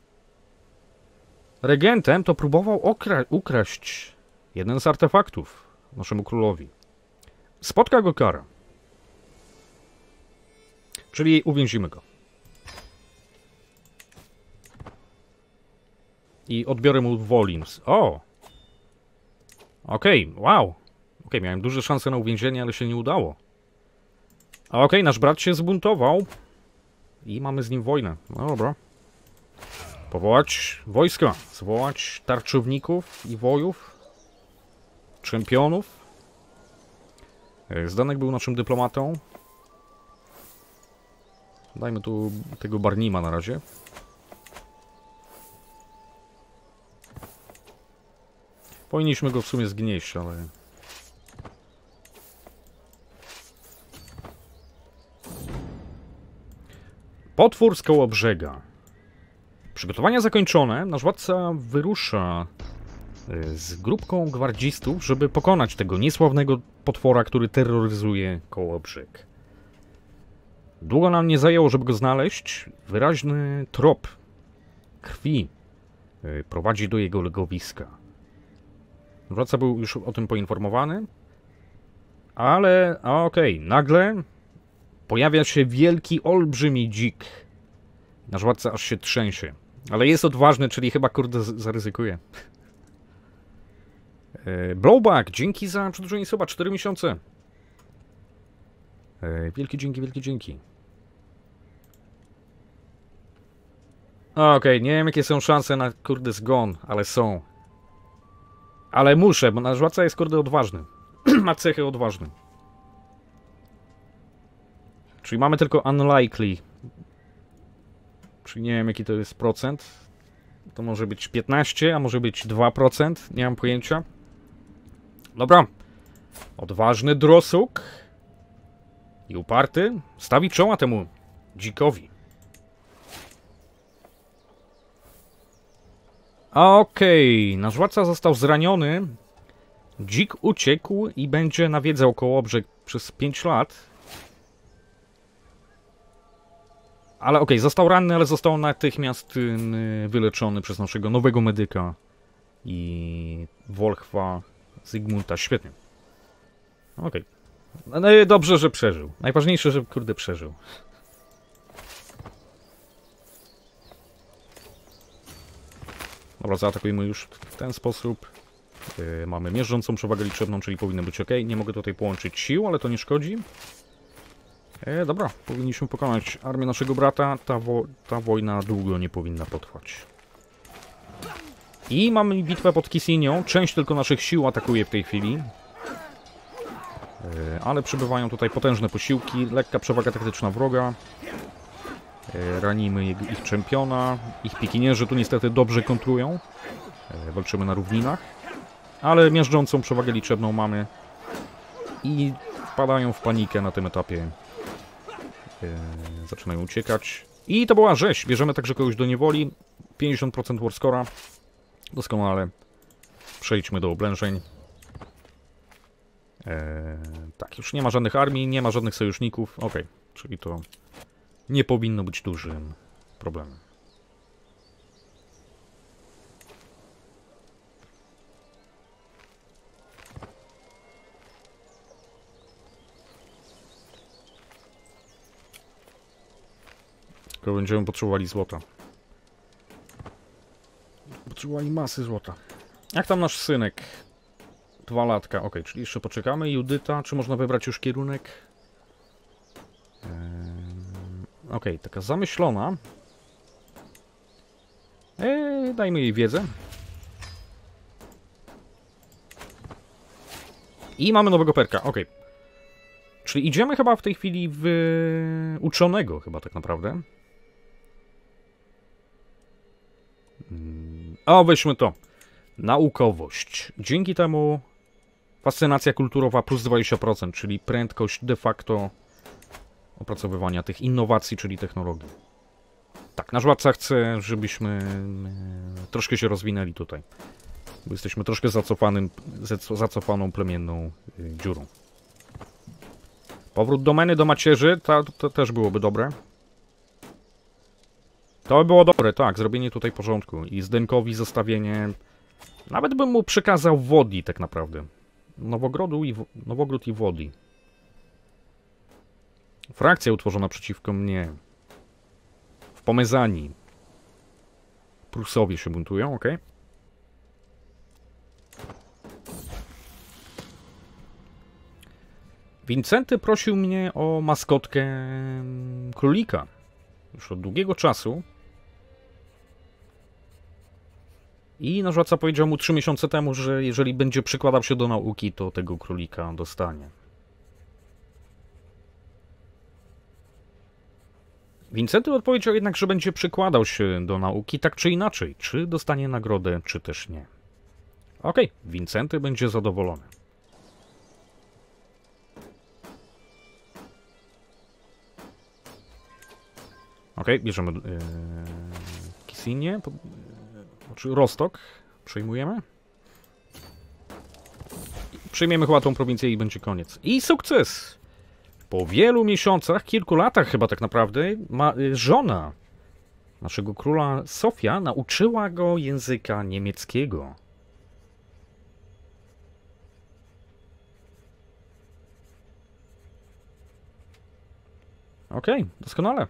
regentem, to próbował okra ukraść jeden z artefaktów naszemu królowi. Spotka go kara. Czyli uwięzimy go. I odbiorę mu Wolins. O! Okej, okay, wow. Okej, okay, miałem duże szanse na uwięzienie, ale się nie udało. Okej, okay, nasz brat się zbuntował. I mamy z nim wojnę. No dobra. Powołać wojska. Zwołać tarczowników i wojów. Czempionów. Zdanek był naszym dyplomatą. Dajmy tu tego Barnima na razie. Powinniśmy go w sumie zgnieść, ale... Potwór z koło brzega. Przygotowania zakończone. Nasz władca wyrusza z grupką gwardzistów, żeby pokonać tego niesławnego potwora, który terroryzuje koło brzeg. Długo nam nie zajęło, żeby go znaleźć. Wyraźny trop krwi Yy, prowadzi do jego legowiska. Władca był już o tym poinformowany. Ale, okej, okay, nagle pojawia się wielki, olbrzymi dzik. Nasz władca aż się trzęsie. Ale jest odważny, czyli chyba, kurde, zaryzykuje. Yy, Blowback, dzięki za przedłużenie suba, cztery miesiące. Yy, wielkie dzięki, wielkie dzięki. Okej, okay, nie wiem jakie są szanse na, kurde, zgon, ale są. Ale muszę, bo nasz władca jest, kurde, odważny. Ma cechy odważny. Czyli mamy tylko unlikely. Czyli nie wiem jaki to jest procent. To może być piętnaście, a może być dwa procent. Nie mam pojęcia. Dobra. Odważny drosuk. I uparty. Stawi czoła temu dzikowi. Okej. Okay. Nasz władca został zraniony. Dzik uciekł i będzie nawiedzał Kołobrzeg przez pięć lat. Ale okej, okay, został ranny, ale został natychmiast y, wyleczony przez naszego nowego medyka i Wolchwa Zygmunta. Świetnie. Okej. Okay. No, dobrze, że przeżył. Najważniejsze, że kurde przeżył. Dobra, zaatakujmy już w ten sposób. Yy, mamy mierzącą przewagę liczebną, czyli powinno być ok. Nie mogę tutaj połączyć sił, ale to nie szkodzi. E, dobra, powinniśmy pokonać armię naszego brata. Ta, wo ta wojna długo nie powinna potrwać. I mamy bitwę pod Kisinią. Część tylko naszych sił atakuje w tej chwili. E, ale przybywają tutaj potężne posiłki. Lekka przewaga taktyczna wroga. E, ranimy ich czempiona. Ich pikinierzy tu niestety dobrze kontrują. E, walczymy na równinach. Ale miażdżącą przewagę liczebną mamy. I wpadają w panikę na tym etapie. Yy, zaczynają uciekać. I to była rzeź. Bierzemy także kogoś do niewoli. pięćdziesiąt procent warscora. Doskonale. Przejdźmy do oblężeń. Yy, tak, już nie ma żadnych armii, nie ma żadnych sojuszników. Ok, czyli to nie powinno być dużym problemem. Tylko będziemy potrzebowali złota. Potrzebowali masy złota. Jak tam nasz synek? Dwa latka. Ok, czyli jeszcze poczekamy. Judyta, czy można wybrać już kierunek? Eee, ok, taka zamyślona. Eee, dajmy jej wiedzę. I mamy nowego perka. Ok. Czyli idziemy chyba w tej chwili w uczonego, chyba tak naprawdę. O, weźmy to. Naukowość. Dzięki temu fascynacja kulturowa plus dwadzieścia procent, czyli prędkość de facto opracowywania tych innowacji, czyli technologii. Tak, nasz władca chce, żebyśmy troszkę się rozwinęli tutaj. Bo jesteśmy troszkę zacofanym, zacofaną plemienną dziurą. Powrót domeny do macierzy, to, to też byłoby dobre. To by było dobre, tak, zrobienie tutaj porządku. I Zdenkowi zostawienie... Nawet bym mu przekazał Wodi, tak naprawdę. Nowogrodu i Nowogród i Wodi. Frakcja utworzona przeciwko mnie. W Pomezanii. Prusowie się buntują, ok. Wincenty prosił mnie o maskotkę królika. Już od długiego czasu. I nasz władca powiedział mu trzy miesiące temu, że jeżeli będzie przykładał się do nauki, to tego królika dostanie. Wincenty odpowiedział jednak, że będzie przykładał się do nauki tak czy inaczej. Czy dostanie nagrodę, czy też nie. Okej, okay. Wincenty będzie zadowolony. Ok, bierzemy yy, Kisinię, znaczy Rostok, przejmujemy. Przejmiemy chyba tą prowincję i będzie koniec. I sukces! Po wielu miesiącach, kilku latach chyba tak naprawdę, ma yy, żona Naszego króla Sofia nauczyła go języka niemieckiego. Okej, okay, doskonale.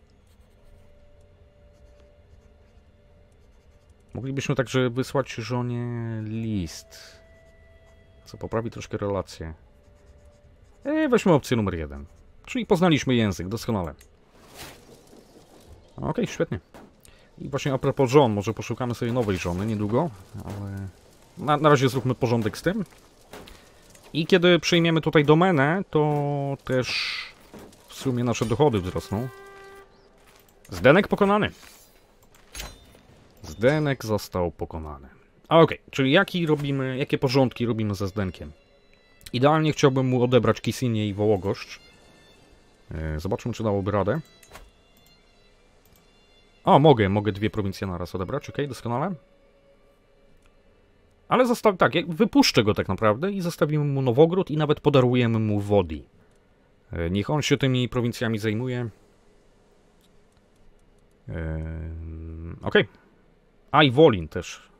Moglibyśmy także wysłać żonie list, co poprawi troszkę relacje. I weźmy opcję numer jeden. Czyli poznaliśmy język, doskonale. Okej, okay, świetnie. I właśnie a propos żon, może poszukamy sobie nowej żony niedługo, ale na, na razie zróbmy porządek z tym. I kiedy przyjmiemy tutaj domenę, to też w sumie nasze dochody wzrosną. Zdenek pokonany. Zdenek został pokonany. A okej, okay, czyli jaki robimy, jakie porządki robimy ze Zdenkiem? Idealnie chciałbym mu odebrać Kisinię i Wołogoszcz. Yy, zobaczmy, czy dałoby radę. O, mogę, mogę dwie prowincje naraz odebrać, okej, okay, doskonale. Ale zostaw, tak, wypuszczę go tak naprawdę i zostawimy mu Nowogród i nawet podarujemy mu Wodi. Yy, niech on się tymi prowincjami zajmuje. Yy, okej. Okay. A i Wolin też.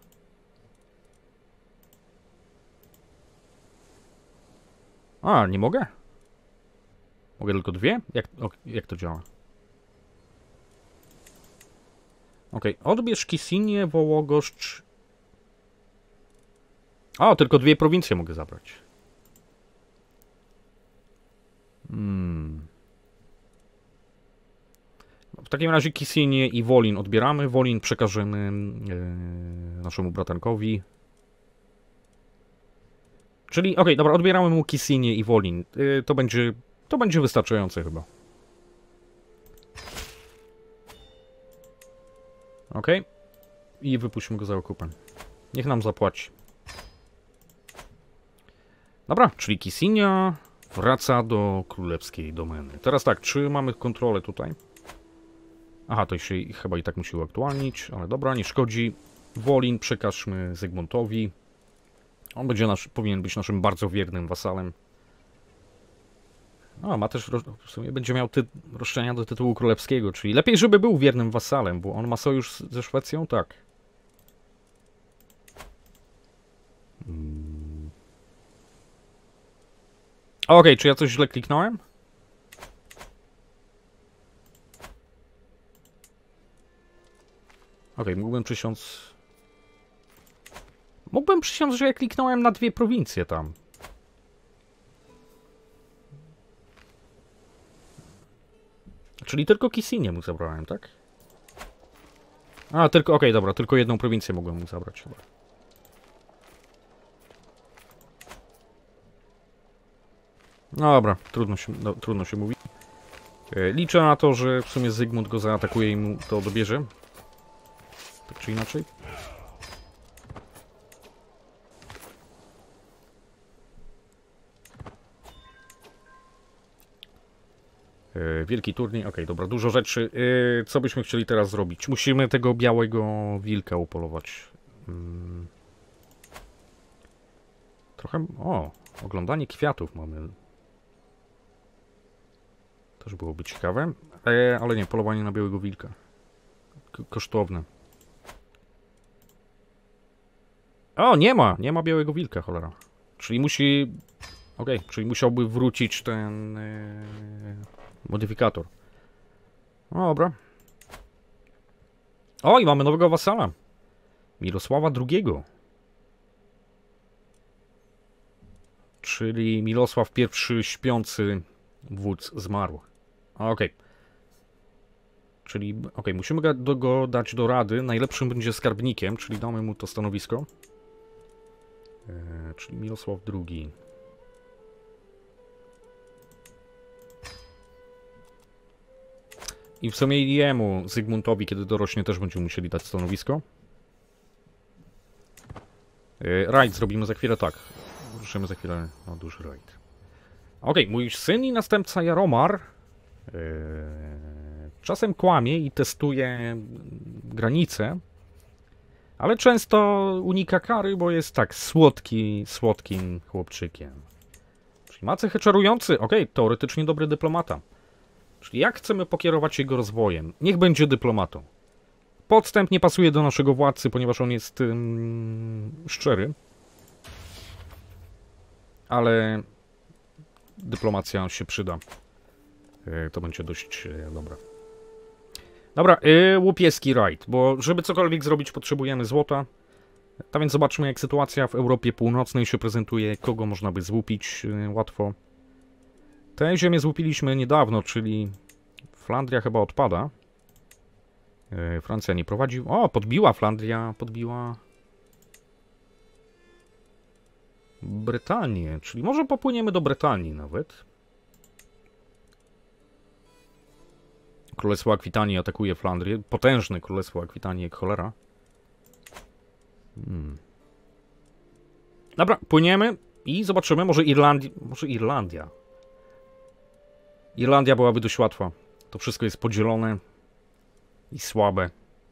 A, nie mogę? Mogę tylko dwie? Jak, o, jak to działa? Okej, okay. Odbierz Kisinię, Wołogoszcz. A, tylko dwie prowincje mogę zabrać. Hmm. W takim razie Kisinię i Wolin odbieramy. Wolin przekażemy yy, naszemu bratankowi. Czyli, okej, okay, dobra, odbieramy mu Kisinię i Wolin. Yy, to będzie, to będzie wystarczające chyba. Okej. Okay. I wypuśćmy go za okupem. Niech nam zapłaci. Dobra, czyli Kisinia wraca do królewskiej domeny. Teraz tak, czy mamy kontrolę tutaj? Aha, to się chyba i tak musi uaktualnić, ale dobra, nie szkodzi. Wolin przekażmy Zygmuntowi. On będzie nasz, powinien być naszym bardzo wiernym wasalem. A, ma też, w sumie będzie miał ty, roszczenia do tytułu królewskiego, czyli lepiej, żeby był wiernym wasalem, bo on ma sojusz ze Szwecją, tak. Hmm. Okej, okay, czy ja coś źle kliknąłem? Okej, okay, mógłbym przysiąc... Mógłbym przysiąc, że ja kliknąłem na dwie prowincje tam. Czyli tylko Kisinię mu zabrałem, tak? A, tylko, okej, okay, dobra, tylko jedną prowincję mogłem mu zabrać chyba. No dobra, trudno się, no, trudno się mówi. E, liczę na to, że w sumie Zygmunt go zaatakuje i mu to odbierze. Tak czy inaczej. E, wielki turniej, okej, okay, dobra, dużo rzeczy. E, co byśmy chcieli teraz zrobić? Musimy tego białego wilka upolować. Hmm. Trochę... O, oglądanie kwiatów mamy. Też byłoby ciekawe. E, ale nie, polowanie na białego wilka. K kosztowne. O, nie ma! Nie ma białego wilka, cholera. Czyli musi... Okej, okay, czyli musiałby wrócić ten... E, modyfikator. No dobra. O, i mamy nowego wasala. Mirosława drugiego. Czyli Mirosław pierwszy śpiący wódz zmarł. Okej. Okay. Czyli, okej, okay, musimy go, do, go dać do rady. Najlepszym będzie skarbnikiem, czyli damy mu to stanowisko. Eee, czyli Mirosław drugi. I w sumie jemu, Zygmuntowi, kiedy dorośnie, też będziemy musieli dać stanowisko. Eee, rajd zrobimy za chwilę, tak. Ruszymy za chwilę na duży rajd. Okej, okay, mój syn i następca Jaromar yy, czasem kłamie i testuje granice, ale często unika kary, bo jest tak słodki, słodkim chłopczykiem. Czyli ma cechy czarujący, okej, okay, teoretycznie dobry dyplomata. Czyli jak chcemy pokierować jego rozwojem? Niech będzie dyplomatą. podstęp nie pasuje do naszego władcy, ponieważ on jest ym, szczery. Ale dyplomacja się przyda. Yy, to będzie dość yy, dobra. Dobra, yy, łupieski rajd, bo żeby cokolwiek zrobić, potrzebujemy złota. Tak więc zobaczmy, jak sytuacja w Europie Północnej się prezentuje, kogo można by złupić yy, łatwo. Tę ziemię złupiliśmy niedawno, czyli Flandria chyba odpada. Yy, Francja nie prowadzi. O, podbiła Flandria, podbiła Brytanię, czyli może popłyniemy do Brytanii nawet. Królestwo Akwitanii atakuje Flandrię. Potężne Królestwo Akwitanii jak cholera. Hmm. Dobra, płyniemy i zobaczymy, może Irlandia... Może Irlandia. Irlandia byłaby dość łatwa. To wszystko jest podzielone i słabe.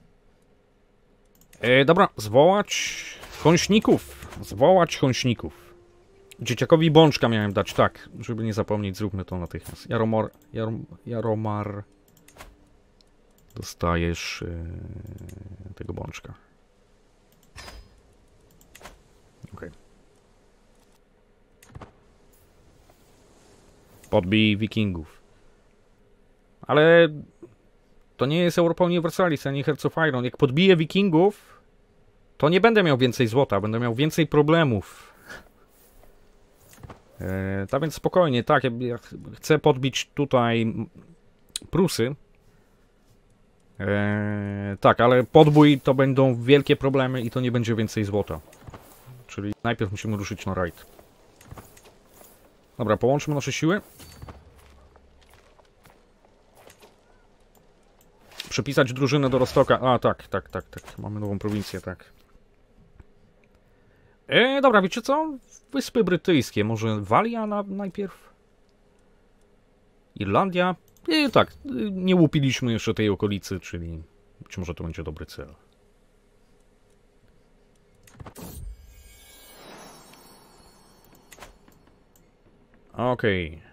E, dobra, zwołać chąśników. Zwołać chąśników. Dzieciakowi bączka miałem dać, tak. Żeby nie zapomnieć, zróbmy to natychmiast. Jaromar... Jarom, Jaromar... Dostajesz e, tego bączka. Okej. Okay. Podbij wikingów. Ale to nie jest Europa Universalis, ani Hearts of Iron. Jak podbiję wikingów, to nie będę miał więcej złota, będę miał więcej problemów. E, tak więc spokojnie, tak, ja, ja chcę podbić tutaj Prusy. E, tak, ale podbój to będą wielkie problemy i to nie będzie więcej złota. Czyli najpierw musimy ruszyć na rajd. Dobra, połączmy nasze siły. Przepisać drużynę do Rostoka. A, tak, tak, tak, tak. Mamy nową prowincję, tak. E, dobra, wiecie co? Wyspy Brytyjskie. Może Walia na, najpierw? Irlandia? E, tak, nie łupiliśmy jeszcze tej okolicy, czyli być może to będzie dobry cel. Okej. Okay.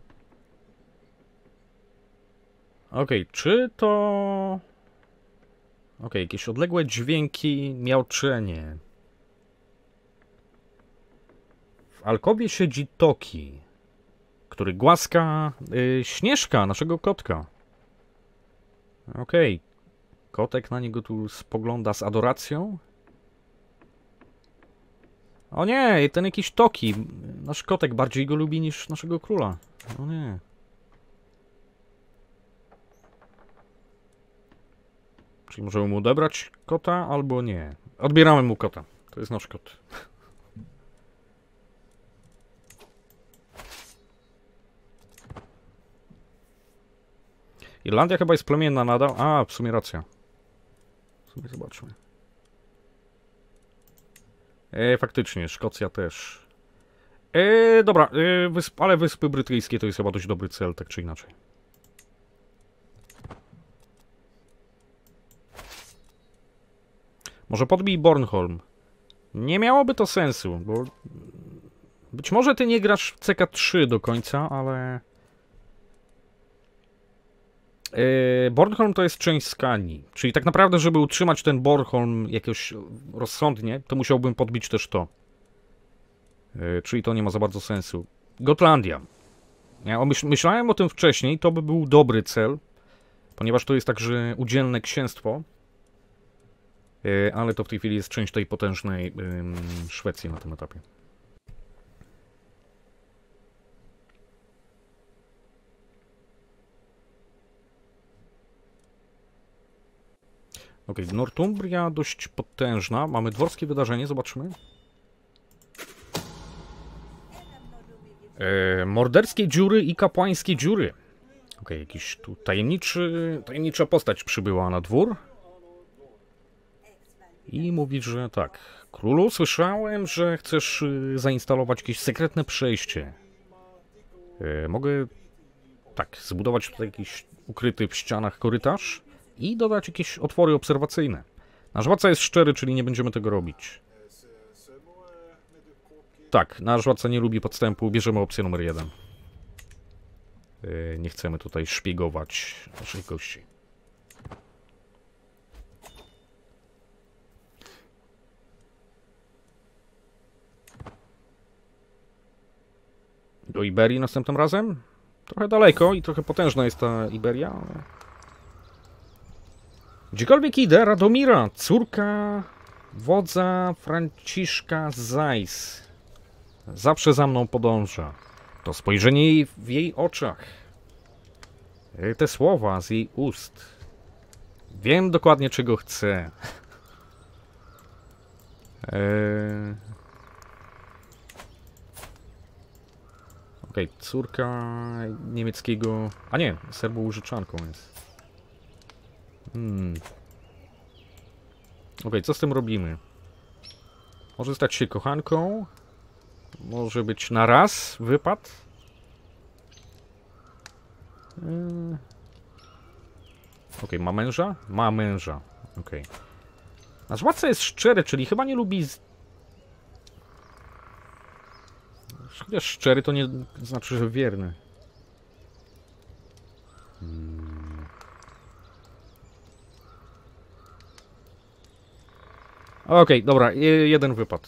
Okej, okay, czy to... Okej, okay, jakieś odległe dźwięki, miauczenie. W alkowie siedzi Toki, który głaska yy, Śnieżka, naszego kotka. Okej. Okay. Kotek na niego tu spogląda z adoracją. O nie, ten jakiś Toki. Nasz kotek bardziej go lubi niż naszego króla. O nie. Czyli możemy mu odebrać kota, albo nie. Odbieramy mu kota. To jest nasz kot. Irlandia chyba jest plemienna nadal. A, w sumie racja. W sumie zobaczmy. E, faktycznie, Szkocja też. E, dobra, e, wysp, ale Wyspy Brytyjskie to jest chyba dość dobry cel, tak czy inaczej. Może podbij Bornholm. Nie miałoby to sensu, bo... Być może ty nie grasz w C K trzy do końca, ale... Yy, Bornholm to jest część Skanii. Czyli tak naprawdę, żeby utrzymać ten Bornholm jakoś rozsądnie, to musiałbym podbić też to. Yy, czyli to nie ma za bardzo sensu. Gotlandia. Ja myśl, myślałem o tym wcześniej, to by był dobry cel, ponieważ to jest także udzielne księstwo. Yy, ale to w tej chwili jest część tej potężnej yy, Szwecji na tym etapie. Ok, Northumbria dość potężna. Mamy dworskie wydarzenie, zobaczmy. E, morderskie dziury i kapłańskie dziury. Ok, jakiś tu tajemniczy, tajemnicza postać przybyła na dwór. I mówi, że tak. Królu, słyszałem, że chcesz zainstalować jakieś sekretne przejście. E, mogę, tak, zbudować tutaj jakiś ukryty w ścianach korytarz i dodać jakieś otwory obserwacyjne. Nasz władca jest szczery, czyli nie będziemy tego robić. Tak, nasz władca nie lubi podstępu, bierzemy opcję numer jeden. Yy, nie chcemy tutaj szpiegować naszych gości. Do Iberii następnym razem. Trochę daleko i trochę potężna jest ta Iberia, ale... Gdziekolwiek idę, Radomira, córka wodza Franciszka Zajs, zawsze za mną podąża. To spojrzenie jej w jej oczach, te słowa z jej ust. Wiem dokładnie, czego chcę. Eee... Okej, okay, córka niemieckiego... A nie, Serbo-Łużyczanką jest. Hmm. Okej, okay, co z tym robimy? Może stać się kochanką? Może być na raz wypad? Yy... Okej, okay, ma męża? Ma męża. Okej. Okay. Nasz władca jest szczery, czyli chyba nie lubi... Z... Chociaż szczery to nie znaczy, że wierny. Hmm. Okej, okay, dobra, jeden wypad.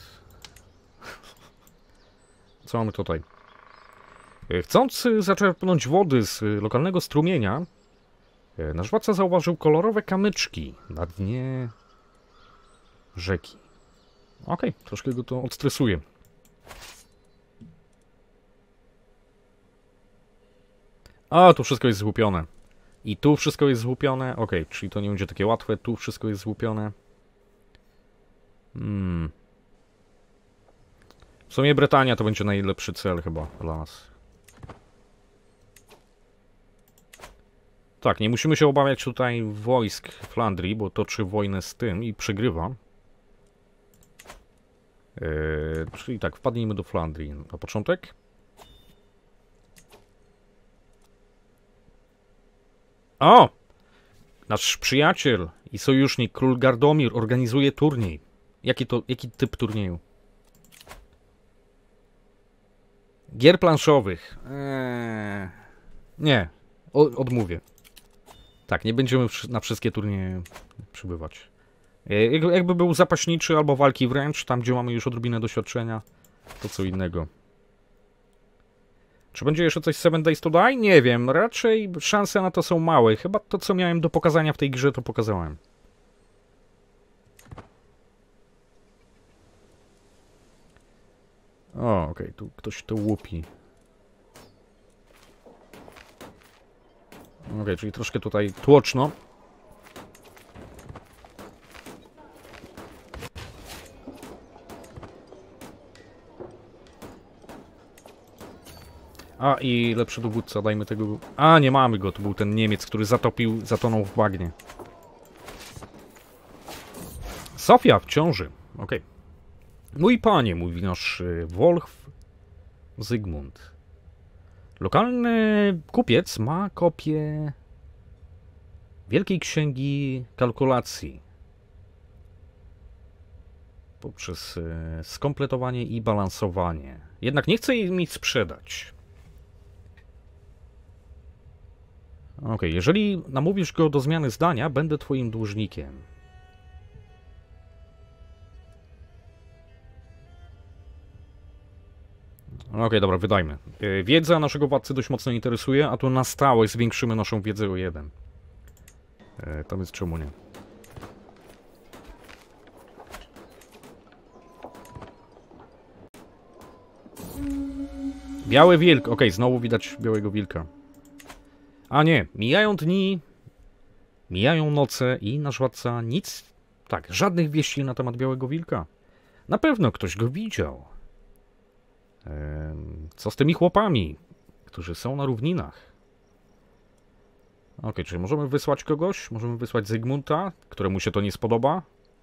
Co mamy tutaj? Chcąc zaczerpnąć wody z lokalnego strumienia, nasz władca zauważył kolorowe kamyczki na dnie rzeki. Okej, okay, troszkę go to odstresuje. A, tu wszystko jest złupione. I tu wszystko jest złupione. Okej, okay, czyli to nie będzie takie łatwe. Tu wszystko jest złupione. Hmm. W sumie Brytania to będzie najlepszy cel chyba dla nas. Tak, nie musimy się obawiać tutaj wojsk Flandrii, bo toczy wojnę z tym i przegrywa. Yy, czyli tak, wpadnijmy do Flandrii na początek. O! Nasz przyjaciel i sojusznik król Gardomir organizuje turniej. Jaki to, jaki typ turnieju? Gier planszowych. Eee, nie, o, odmówię. Tak, nie będziemy na wszystkie turnieje przybywać. Eee, jakby był zapaśniczy albo walki wręcz, tam gdzie mamy już odrobinę doświadczenia, to co innego. Czy będzie jeszcze coś z Seven Days to Die? Nie wiem, raczej szanse na to są małe. Chyba to, co miałem do pokazania w tej grze, to pokazałem. O, okej, okay, tu ktoś to łupi. Okej, okay, czyli troszkę tutaj tłoczno. A, i lepszy dowódca, dajmy tego... A, nie mamy go, to był ten Niemiec, który zatopił, zatonął w bagnie. Sofia w ciąży, okej. Okay. Mój panie, mówi nasz Wolf Zygmunt. Lokalny kupiec ma kopię Wielkiej Księgi Kalkulacji. Poprzez skompletowanie i balansowanie. Jednak nie chce jej mi sprzedać. Okej, okay, jeżeli namówisz go do zmiany zdania, będę twoim dłużnikiem. Okej, okay, dobra, wydajmy. Wiedza naszego władcy dość mocno interesuje, a tu na stałe zwiększymy naszą wiedzę o jeden. To więc czemu nie? Biały wilk. Okej, okay, znowu widać białego wilka. A nie, mijają dni, mijają noce i nasz władca nic... Tak, żadnych wieści na temat białego wilka. Na pewno ktoś go widział. Ehm, co z tymi chłopami, którzy są na równinach? Okej, okay, czyli możemy wysłać kogoś? Możemy wysłać Zygmunta, któremu się to nie spodoba?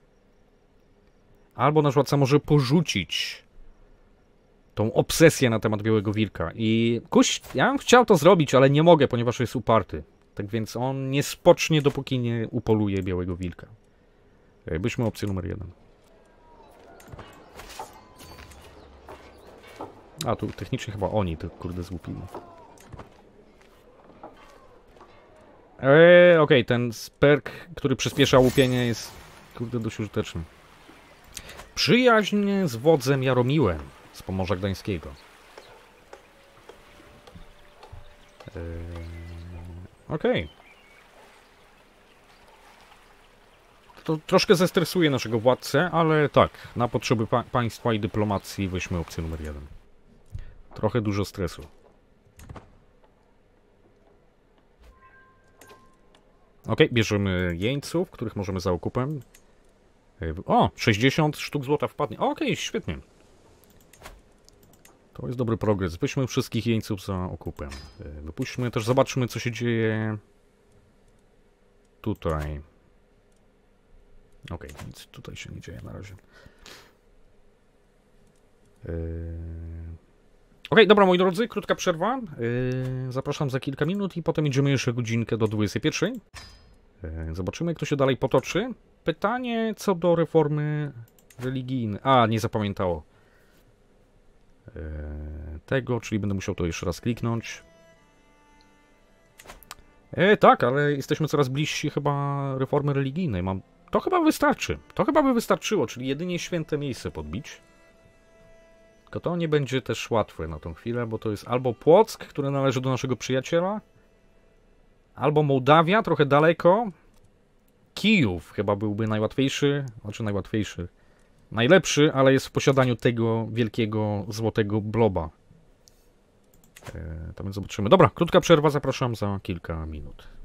Albo nasz władca może porzucić tą obsesję na temat białego wilka. I kuś, ja bym chciał to zrobić, ale nie mogę, ponieważ jest uparty. Tak więc on nie spocznie, dopóki nie upoluje białego wilka. Byśmy opcję numer jeden. A, tu technicznie chyba oni to kurde złupili. Eee, okej, okay, ten perk, który przyspiesza łupienie, jest kurde dość użyteczny. Przyjaźń z wodzem Jaromiłem z Pomorza Gdańskiego. Yy, Okej. Okay. To troszkę zestresuje naszego władcę, ale tak, na potrzeby pa państwa i dyplomacji weźmy opcję numer jeden. Trochę dużo stresu. Ok, bierzemy jeńców, których możemy za okupem. O, sześćdziesiąt sztuk złota wpadnie. Okej, okay, świetnie. To jest dobry progres. Weźmy wszystkich jeńców za okupem. Wypuśćmy też, zobaczmy, co się dzieje tutaj. Ok, nic tutaj się nie dzieje na razie. Yy... Ok, dobra, moi drodzy, krótka przerwa. Yy, zapraszam za kilka minut i potem idziemy jeszcze godzinkę do dwudziestej pierwszej. Yy, zobaczymy, jak to się dalej potoczy. Pytanie co do reformy religijnej. A, nie zapamiętało yy, tego, czyli będę musiał to jeszcze raz kliknąć. Yy, tak, ale jesteśmy coraz bliżsi chyba reformy religijnej. Mam... To chyba wystarczy. To chyba by wystarczyło, czyli jedynie święte miejsce podbić. Tylko to nie będzie też łatwe na tą chwilę, bo to jest albo Płock, który należy do naszego przyjaciela, albo Mołdawia, trochę daleko. Kijów chyba byłby najłatwiejszy, znaczy najłatwiejszy, najlepszy, ale jest w posiadaniu tego wielkiego, złotego bloba. Eee, to więc zobaczymy. Dobra, krótka przerwa, zapraszam za kilka minut.